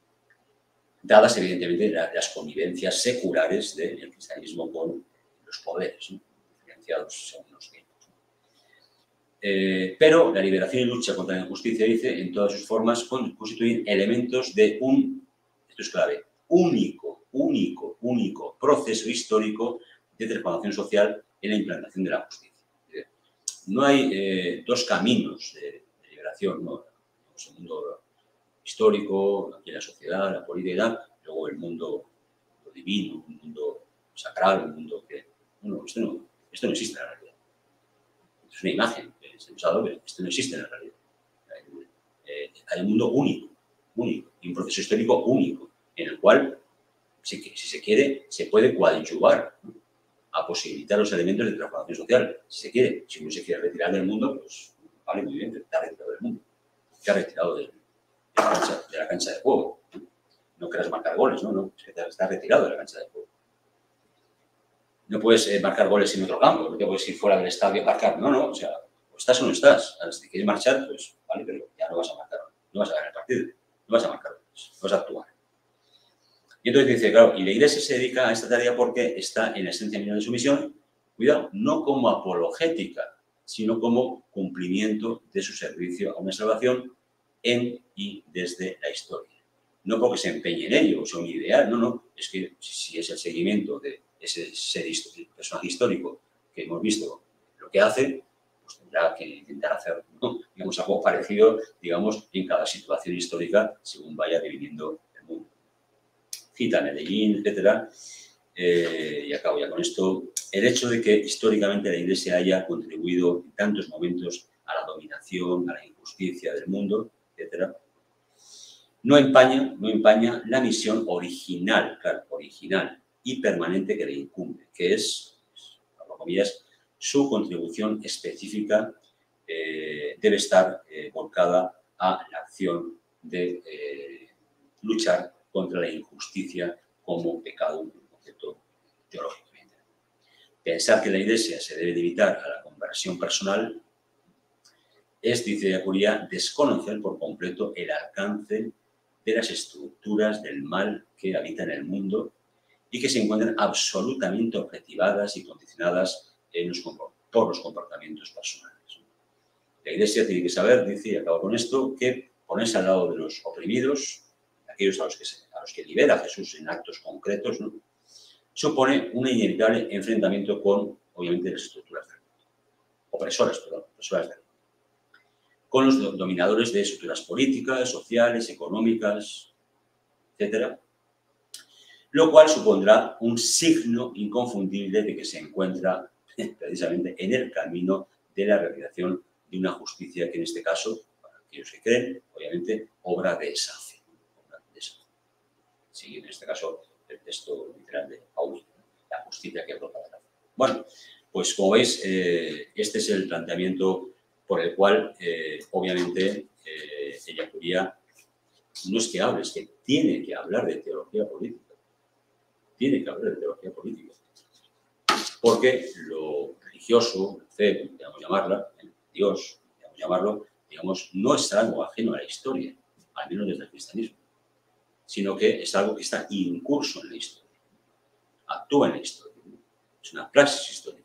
dadas, evidentemente, la, las convivencias seculares del cristianismo con los poderes, ¿no? Diferenciados según los tiempos. Eh, pero la liberación y lucha contra la injusticia, dice, en todas sus formas, constituyen elementos de un, esto es clave, único, único, único proceso histórico de transformación social en la implantación de la justicia. No hay eh, dos caminos de, de liberación, ¿no? El mundo histórico, aquí la sociedad, la política, luego el mundo lo divino, un mundo sacral, un mundo que... No, esto no, esto no existe en la realidad. Es una imagen que se nos ha dado, pero esto no existe en la realidad. Eh, hay un mundo único, único, y un proceso histórico único, en el cual si, si se quiere, se puede coadyuvar, ¿no?, a posibilitar los elementos de transformación social, si se quiere. Si uno se quiere retirar del mundo, pues vale, muy bien, te ha retirado del mundo, te ha retirado de, de, la, cancha, de la cancha de juego. No, no quieras marcar goles, no, no, es que te has retirado de la cancha de juego. No puedes eh, marcar goles en otro campo, no te puedes ir fuera del estadio a marcar, no, no, o sea, o estás o no estás. Ahora, si quieres marchar, pues vale, pero ya no vas a marcar, no vas a ganar el partido, no vas a marcar goles, no vas a actuar. Y entonces dice, claro, y la Iglesia se dedica a esta tarea porque está en la esencia misma de su misión, cuidado, no como apologética, sino como cumplimiento de su servicio a una salvación en y desde la historia. No porque se empeñe en ello o sea un ideal, no, no, es que si es el seguimiento de ese ser, personaje histórico que hemos visto lo que hace, pues tendrá que intentar hacer, ¿no?, digamos, algo parecido, digamos, en cada situación histórica según vaya dividiendo el mundo. Cita Medellín, etcétera, eh, y acabo ya con esto. El hecho de que históricamente la Iglesia haya contribuido en tantos momentos a la dominación, a la injusticia del mundo, etcétera, no empaña, no empaña la misión original, claro, original y permanente que le incumbe, que es, abro comillas, su contribución específica eh, debe estar eh, volcada a la acción de eh, luchar contra la injusticia como pecado, un concepto teológico. Pensar que la Iglesia se debe limitar a la conversión personal es, dice Ellacuría, desconocer por completo el alcance de las estructuras del mal que habitan el mundo y que se encuentran absolutamente objetivadas y condicionadas en los, por los comportamientos personales. La Iglesia tiene que saber, dice, y acabo con esto, que ponerse al lado de los oprimidos, aquellos a los que, se, a los que libera Jesús en actos concretos, ¿no?, supone un inevitable enfrentamiento con, obviamente, las estructuras del mundo, opresoras, perdón, opresoras del mundo, con los dominadores de estructuras políticas, sociales, económicas, etcétera, lo cual supondrá un signo inconfundible de que se encuentra precisamente en el camino de la realización de una justicia que, en este caso, para aquellos que creen, obviamente, obra de esa fe. Obra de esa fe. Siguiendo, en este caso, el texto literal de Paul, la justicia que brota de la fe. Bueno, pues como veis, eh, este es el planteamiento por el cual, eh, obviamente, eh, Ellacuría no es que hable, es que tiene que hablar de teología política. Tiene que hablar de teología política. Porque lo religioso, la fe, digamos llamarla, Dios, digamos llamarlo, digamos, no es algo ajeno a la historia, al menos desde el cristianismo, sino que es algo que está incurso en la historia, actúa en la historia, es una praxis histórica.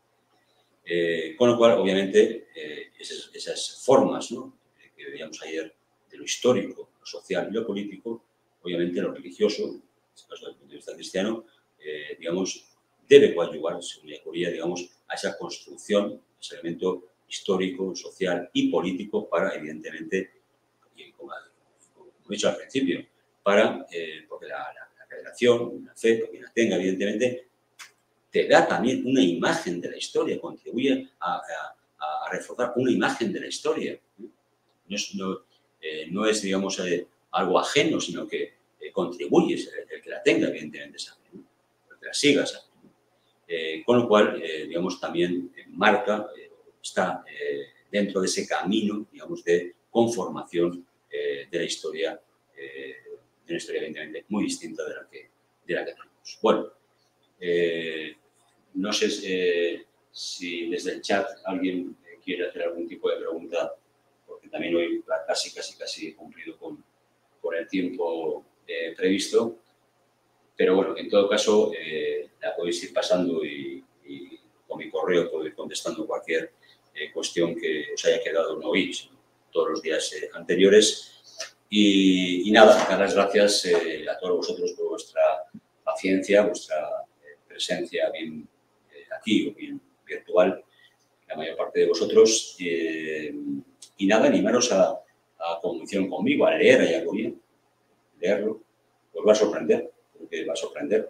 Eh, con lo cual, obviamente, eh, esas, esas formas, ¿no?, que veíamos ayer de lo histórico, lo social y lo político, obviamente lo religioso, en este caso desde el punto de vista cristiano, eh, digamos, debe coadyuvar, según Ellacuría, digamos, a esa construcción, ese elemento histórico, social y político para, evidentemente, y como, como he dicho al principio, para, eh, porque la, la, la revelación, la fe, que quien la tenga, evidentemente, te da también una imagen de la historia, contribuye a, a, a reforzar una imagen de la historia. No es, no, eh, no es digamos, eh, algo ajeno, sino que eh, contribuye, el, el que la tenga, evidentemente, esa fe, ¿no?, el que la siga, esa fe, ¿no? Eh, con lo cual, eh, digamos, también marca, eh, está eh, dentro de ese camino, digamos, de conformación eh, de la historia, eh, de una historia, evidentemente, muy distinta de la que, de la que tenemos. Bueno, eh, no sé eh, si desde el chat alguien quiere hacer algún tipo de pregunta, porque también hoy casi, casi, casi he cumplido con, con el tiempo eh, previsto. Pero bueno, en todo caso, eh, la podéis ir pasando y, y con mi correo puedo ir contestando cualquier eh, cuestión que os haya quedado no oír todos los días eh, anteriores. Y, y nada, dar las gracias eh, a todos vosotros por vuestra paciencia, vuestra eh, presencia bien eh, aquí o bien virtual, la mayor parte de vosotros. Eh, y nada, animaros a, a, como hicieron conmigo, a leer a Ellacuría, leerlo, os va a sorprender, porque va a sorprender.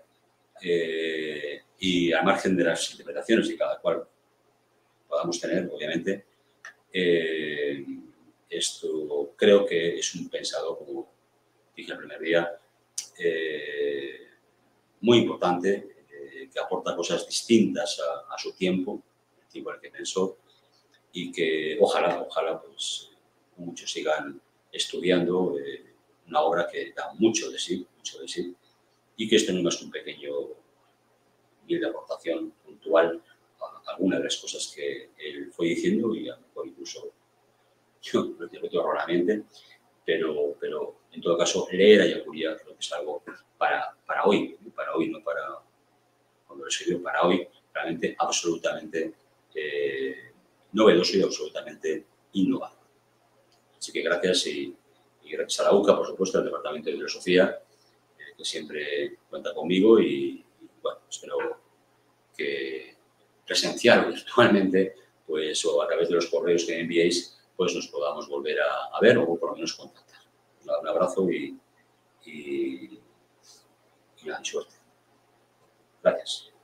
Eh, y al margen de las interpretaciones que cada cual podamos tener, obviamente, eh, esto creo que es un pensador, como dije el primer día, eh, muy importante, eh, que aporta cosas distintas a, a su tiempo, el tiempo en el que pensó, y que ojalá, ojalá, pues muchos sigan estudiando eh, una obra que da mucho de sí, mucho de sí, y que esto no es un pequeño humilde aportación puntual a alguna de las cosas que él fue diciendo, y a lo mejor incluso yo lo interpreto erróneamente, pero, pero en todo caso leer a Ellacuría creo que es algo para, para hoy, para hoy, no para cuando lo escribió, para hoy, realmente absolutamente eh, novedoso y absolutamente innovador. Así que gracias y, y gracias a la U C A, por supuesto, al Departamento de Filosofía, eh, que siempre cuenta conmigo y, y bueno, espero que presencial o virtualmente, pues, o a través de los correos que me enviéis, pues nos podamos volver a, a ver o por lo menos contactar. Un abrazo y, y, y nada, suerte. Gracias.